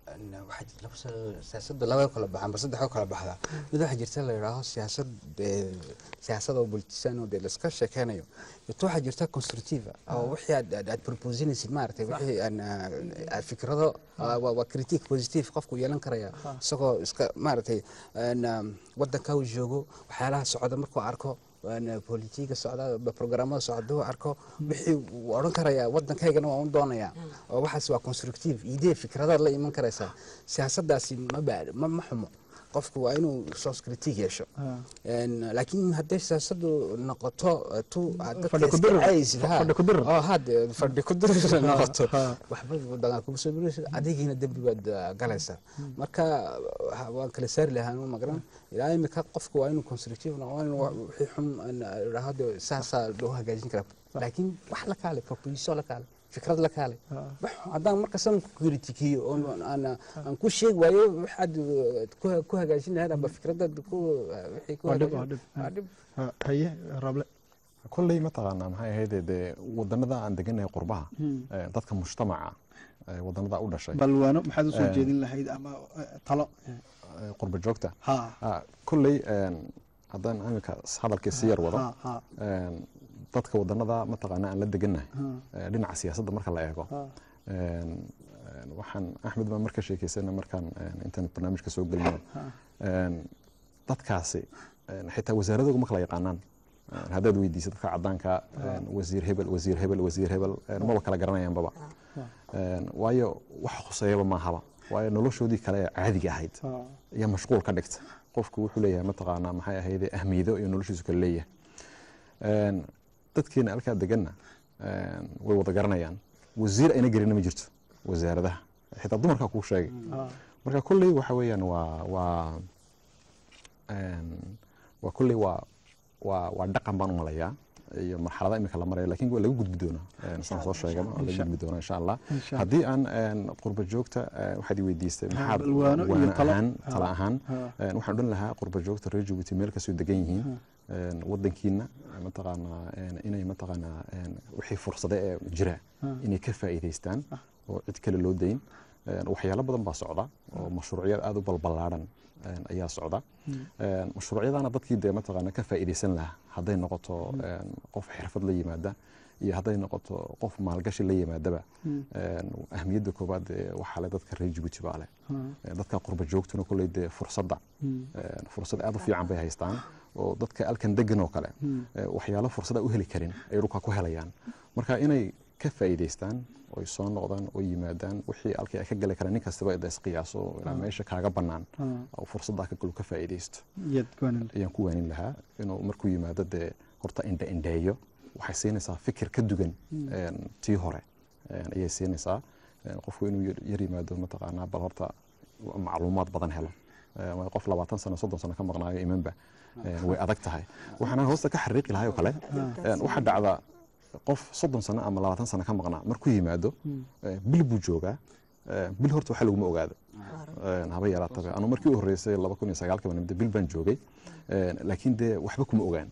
waxaa jirta laba siyaasadda laba kala baxaan bal saddex oo kala baxdaa mid waxaa jirta la yidhaaho siyaasad siyaasad oo bultisaan oo dee laiska sheekeynayo mid waxaa jirta constructive oo wixii aad aad proposinaysid maaragtay wixii aan fikrado waa critique positive qofku yeelan karaya isagoo iska maaragtay waddanka uu joogo waxyaalaha socda markuu arko وأنا بوليتيكا سعودة ببرنامج سعودة أركو بحي وأرنكر يا ودنا كي جنوا عندنا يا واحد سوا كونستركتيف إيدي فكرة الله يمكن كرسا سياسة داسي ما بعد ما محمو قفك وعينه صوص كريتيك يا شو لكن هداش سياسة نقطة تو فرد كدر عايز فرد كدر آه هاد فرد كدر نقطة وحبل بدنا كم سبيل أديك هنا دبل بد جلسة مركا وكلسر لهانو مقرن إلى أي مكان قفك وعينه كونستركتيف وعينه حيحم أن هذا ساسا لوها جايين كلام لكن وحلك عليه بروبيسو لك عليه فكرة لك عليه هذا مركز سام كريتيكي أنا أنا كل شيء وياه حد كوه كوه جالسين هذا بفكرة ده كوه كوه عدب عدب هي رابع كل ما تغنى معي هذا ده وضنا ذا عند جنة قربها ضدك مجتمع وضنا ذا أول شيء بل وانو محدث جديد لهيد أما طلاق قرب الجوكته ها كل هذا عمك أصحاب الكسير وضع dadka wadannada ma taqaana aan la degannahay dhinaca siyaasadda marka la eego waxaan axmed baan marka sheekaysana markaan intaan barnaamijka soo gelino dadkaasi xitaa wasaaradooda ma kala yaqaanaan haddaad weydiiso dadka caddaanka wasiir hebel wasiir hebel wasiir hebel maba kala garanayaanbaba waayo wax khuseeyaba maahaba waayo noloshoodii kale ee caadiga ahayd iyo mashquul ka dhigta qofku wuxuu leeyahay ma taqaanaa maxay ahayd ahmiyado iyo noloshiisu kale leeyahay dadkeena halkaa deganna way wada garanayaan wasiir ayna gelina ma jirto wasaaradaha xitaa dumarkaa kuu sheegay marka kolley waxa weeyaan waa waa waa kolley waa waa waa dhaqan baan u malayaa iyo marxalada imika la marayo laakiin waa laga gudbi doonaa saan soo sheegay laga gudbi doonaa insha allah haddii aan qurba joogta waxaad i weydiistay maxaad waana tala ahaan waxaan odhan lahaa qurba joogta reer Djibouti meel kasoo degan yihiin waddankiina mataqaanaa inay mataqaanaa wixii fursado ee jira inay ka faa'iidaystaan oo cid kale loo dayn waxyaalo badan baa socda oo mashruucyad aad u balbalaaran ayaa socda mashruucyadana dadkii dee mataqaanaa ka faa'iidaysan lahaa hadday noqoto qof xirfad la yimaada iyo hadday noqoto qof maalgashi la yimaadaba ahmiyadda koobaad waxaa leh dadka reer Djibouti baa leh dadka qurba joogtuna kolley dee fursadda fursad aad u fiican bay haystaan oo dadka alkan degan oo kale waxyaalo fursada u heli karin ay dhulka ku helayaan marka inay ka faa'iidaystaan oo ay soo noqdaan oo yimaadaan wixii alkii ay ka gali karaan nin kastaba ay isqiyaaso ilaa meesha kaaga bannaan oo fursadda ka galo ka faa'iidaysto ayaan ku waanin lahaa inuu markuu yimaado dee horta indha indheeyo waxay siinaysaa fikir ka dugan tii hore ayay siinaysaa qofku inuu yar yimaado mataqaanaa bal horta macluumaad badan helo qof labaatan sano soddon sano ka maqnaayo imanba way adag tahay waxaan hoosta ka xariiqi lahay oo kale waxa dhacda qof soddon sano ama labaatan sano ka maqnaa markuu yimaado bil buu joogaa bil horta waxa lagu ma ogaado haba yaraataba anu markii u horeysay laba kun iyo sagaal ka banimada bil baan joogay laakiin dee waxba kuma ogaan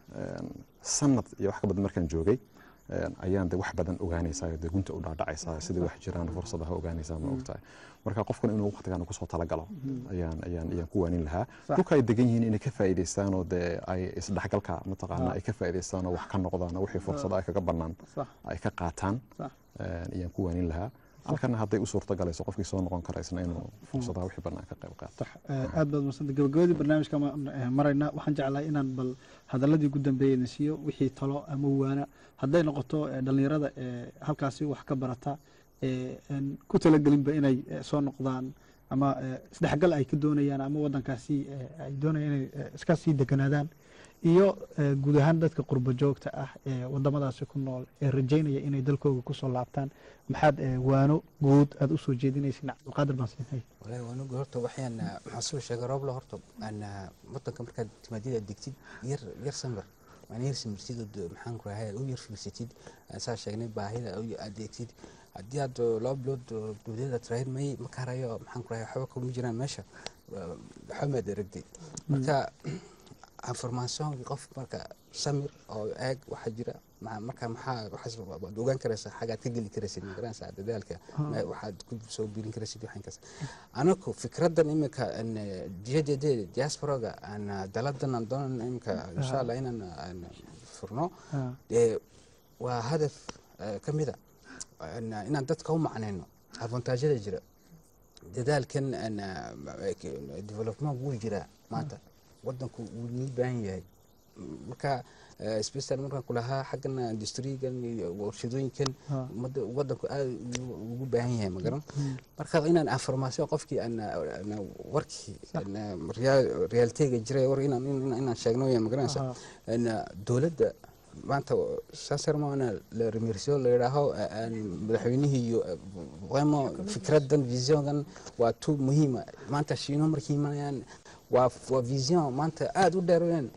sanad iyo wax ka badan markaan joogay ayaan de wax badan ogaanaysaa de gunta u dhaadhacaysaa sidii wax jiraan fursadaha ogaanaysaa ma ogtahay marka qofkan inuu waqtigan ku soo talagalo ayaan ayaan ayaan ku waanin lahaa dhulka ay degan yihiin inay ka faa'iidaystaan oo de ay isdhexgalka mataqaana ay ka faa'iidaystaan oo wax ka noqdaan wixii fursado ay kaga bannaan ay ka qaataan ayaan ku waanin lahaa halkana hadday u suurta galayso qofkii soo noqon kara isna inuu fursadaha wixii bannaan ka qayb qaato aad baad masan gabagabadii barnaamijka marayna waxaan jeclahay inaan bal hadaladii ugu dambeeyay nasiyo wixii talo ama waana hadday noqoto dhalinyarada halkaasi wax ka barata ku talagelinba inay soo noqdaan ama isdhexgal ay ka doonayaan ama waddankaasi ay doonayaan inay iska sii deganaadaan iyo guud ahaan dadka qurba joogta ah ee wadamadaasi ku nool ee rajaynaya inay dalkooda ku soo laabtaan maxaad waano guud aad u soo jeedinaysin Cabdulqaadir baan siinay walaa waano horta waxaan maxaa soo sheegay roobla horta ana wadanka markaad timaadida degtid yar yar samir waan yar samirtid maxaan ku rahay u yar fiirsatid saa sheegnay baahida aad degtid haddii aad loo bilood dowladda train may ma karayo maxaan ku rahay waxba kuma jiraan meesha maxamed aragdi marka information qof marka samir oo eeg waxa jira marka maxaa waxaas waad ogaan karaysaa xagaad ka geli karaysid magaranaysaa dadaalka waxaad ku soo biirin karaysid waxaan kaas anaku fikradan imika J D D diaspora ana daladan aan doon imika insha Allah inaan furno ee waa hadaf kamida inaan dadka u macnayno advantage jira dadaalkan ana development wuu jira maanta wadanku wuu u baahan yahay marka special marka kulaha xaqna industry-gan warshadooyinkan wadanku aad ugu baahan yahay magaran marka inaan information qofkii ana warkii ana reality-ga jiray war inaan inaan sheegno yaa magaranaysa ana dawladda maanta saasarmo ana la remerciyo la yiraahdo madaxweynaha iyo qeymo fikradan vision-gan waa tu muhiim maanta shiino markii maayaan waa waa vision maanta aad u dheereen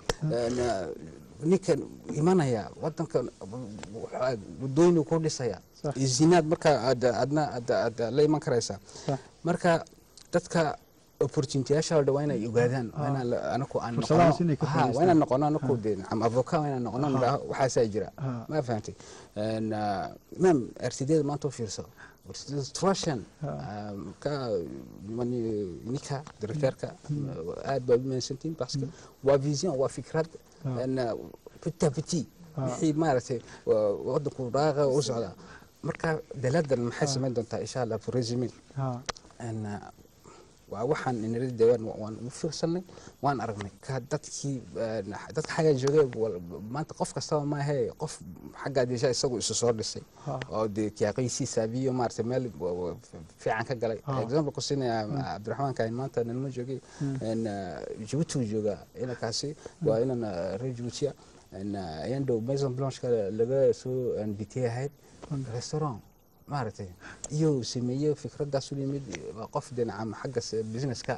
ninkan imanaya wadanka wadooyin ku dhisaya izinaad marka adna adna la iman karaysa marka dadka opportunity-yaasha dhawayna ogaadaan ana anaku aan noqono ha wana noqono anaku deen am avocat wana noqono waxa say jira ma fahamtay en mam arsideed maanta u fiirso Russian ka mani nika directorka aad baa mentiontin parce que waa vision waa fikrad en petit petit wixii maartay wadanku raaqa u socda marka daladan maxay sameyn doontaa insha Allah for resume en waa waxaan inay deewan waan u fiirsanay waan aragnay ka dadkii dadka xaga joogay maanta qof kasta ma ahay qof xaga deesha isagu isu soo dhisay oo deeqiisi saabiyo maartay meel fiican ka galay example ku siinaya Abdurrahman Kayn maanta nalma joogay in Djibouti jooga ina kaasi waa ina Djibouti in ayando Maison Blanche laga soo bitiyay restaurant maartay iyo sameeyay fikradaas u yimid qof dhinacam xagga business-ka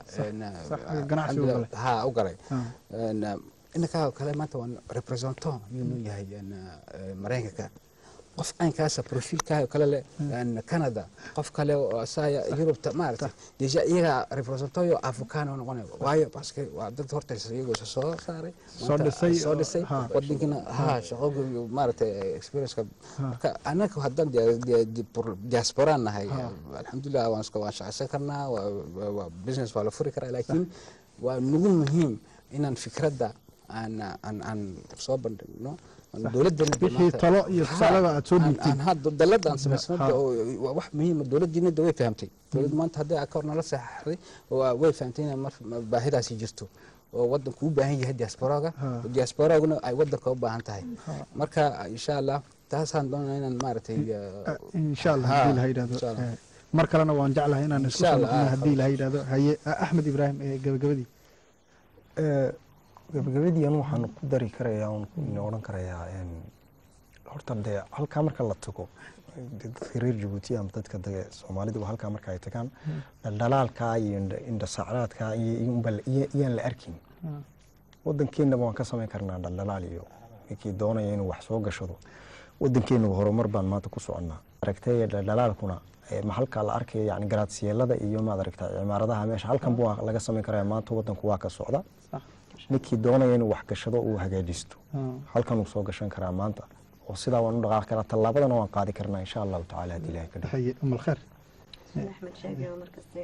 ha u galay inaka kale maanta waan representant inuu yahay Mareykanka qof aan kaasa profilka kale leh Canada qof kale oo asaya Europe maartay deja iyaga representant iyo Afrikaan noqonay waayo parce que waa dad horta iyagu soo saaray soo dhisay soo dhisay wadankina ha shaqo maartay experience-ka marka anaga hadan diaspora nahay alxamdulillah waan iska waan shaqaysan karnaa waa business wala furi karaa laakiin waa nugu muhiim inaan fikradda aan aan aan soo bandhigno dawladana bixii talo iyo tusaalada aad soo dhigtay aan hadda daladan sameysnaa wax muhiim dawladina way fahamtay dawlad maanta hadda akoorna la saxay way fahamtay in baahidaasi jirto oo wadanku u baahan yahay diaspora-ga diaspora-guna ay wadanka u baahan tahay marka insha Allah taasaan doonaa inaan maartay insha Allah hadii la yiraahdo mar kalena waan jeclahay inaan isku soo noqono hadii la yiraahdo haye Axmed Ibrahim ee gabagabadii ee gabagabadii anu waxaan ku dari karayaa oo ku oran karayaa in horta de halka marka la tago dadka reer Djibouti ama dadka Soomaalida halka marka ay tagaan dhalaalka iyo inda sacraadka iyo bal iyo la arkin wadankeena waan ka sameyn karnaa dhalaal iyo kii doonaya inuu wax soo gashado wadankeena horumar baan maanta ku soconaa aragtay dhalaalkuna ma halka la arkay yani garaadsiyeelada iyo ma aragtay cimaaradaha meesha halkan buu laga sameyn karaa maanta wadanku waa ka socda ninkii doonaya inuu wax gashado uu hagaajisto halkan uu soo gashan karaa maanta oo sidaa waan u dhaqaaqi karaa talaabadana waan qaadi karnaa insha Allah ta'ala hadii ilaahay ka dhigo haye um khair Axmed sheegay markasta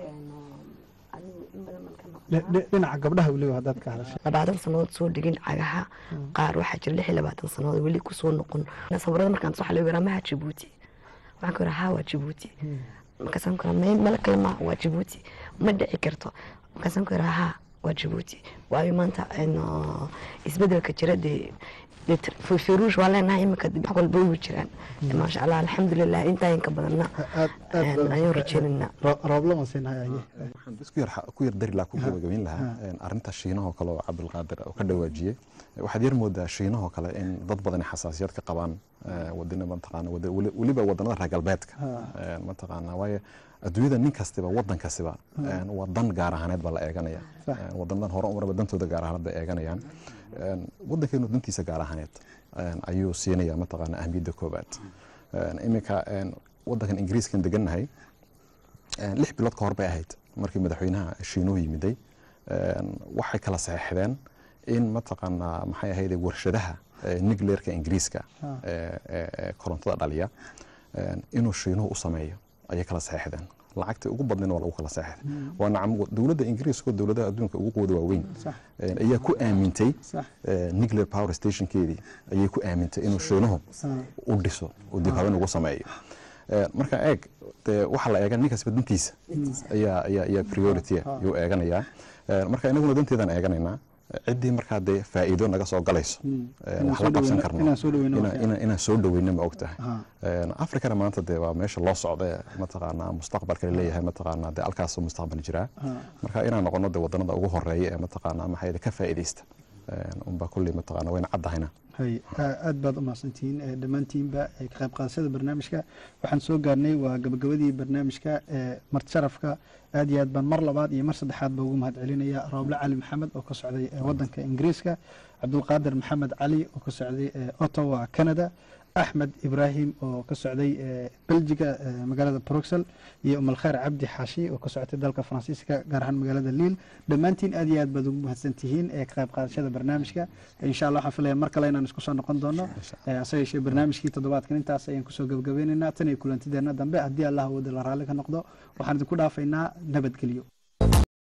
dhinaca gabdhaha waliba haddaad ka hadashay labaatan sanadood soo dhigin cagaha qaar waxaa jira lix iyo labaatan sanadood weli ku soo noqon sabrada markaan soo xalay waramaha Djibouti waxaan ku rahaa waa Djibouti markaasaan ku rahaa meel kale ma waa Djibouti ma dhici karto markaasaan ku rahaa waa Djibouti waayo maanta isbedelka jira de في فيروش ولا نايم كده حقل بيو جيران ما شاء الله الحمد لله انت ينك بدلنا ايو رجلنا روبلما سينها waxaan isku yar ku yar dari la ku gabagabeyn lahaa arinta shiinaha kale oo Cabdul Qaadir oo ka dhawaajiyay waxaad yar moodaa shiinaha kale in dad badan xasaasiyad ka qabaan wadana mantaqana waliba wadanada reer galbeedka mantaqana waaye adduunyada nin kastaba wadan kastaba wadan gaar ahaaneed baa la eeganaya wadanadan hore umar badantooda gaar ahaaneed bay eeganayaan wadankeenu dantiisa gaar ahaaneed ayuu siinaya mataqaana ahmiyadda koobaad imika wadankan Ingiriiskan deganahay lix bilood ka hor bay ahayd markii madaxweynaha Shiinuhu yimiday waxay kala saxeexdeen in mataqaanaa maxay ahayd warshadaha nuclearka ingiriiska korontada dhaliya inuu shiinuhu u sameeyo ayay kala saxeexdeen lacagta ugu badnayn waa lagu kala saxeexday waa nacam dowladda ingiriiska dowladaha adduunka ugu quwada waaweyn ayaa ku aamintay nuclear power stationkeedii ayay ku aamintay inuu shiinuhu u dhiso oo dib habeen ugu sameeyo marka eeg waxa la eegan ninkaas dantiisa ayaa ayaa ayaa priority yuu eeganayaa marka inaguna danteedan eeganaynaa ciddii markaa dee faa'iido naga soo galayso wax la qabsan karno inaan soo dhaweyno ma ogtahay afrikana maanta dee waa meesha loo socda mataqaanaa mustaqbalka leeyahay mataqaanaa dee halkaasoo mustaqbal jiraa marka inaan noqono dee wadannada ugu horeeya ee mataqaanaa maxay ka faa'iidaysta unbaa kulley mataqaanaa wayna caddahayna hay aad baad u mahadsantihiin dhammaantiinba ka qayb qaadashada barnaamijka waxaan soo gaarnay waa gabagabadii barnaamijka marti sharafka aad iyo aad baan mar labaad iyo mar saddexaad ba ugu mahad celinaya Rooble Cali Maxamed oo ka socday wadanka Ingiriiska Cabdulqaadir Maxamed Cali oo ka socday Ottawa Canada أحمد إبراهيم وكسعدي بلجيكا مقالة بروكسل يا أم الخير عبدي حاشي وكسعت دالك فرانسيسكا قارهن مقالة الليل دمانتين أديات بدو مهسنتهين كتاب قاد شهد برنامجك إن شاء الله حفلة مركا لينا نسكسان نقن دونا أسايا شي برنامجكي تضبات كن انت أسايا نكسو قبقبيننا تني كل انتديرنا دنبه أدي الله ودل رالك نقضو وحان دكو دافينا نبت كليو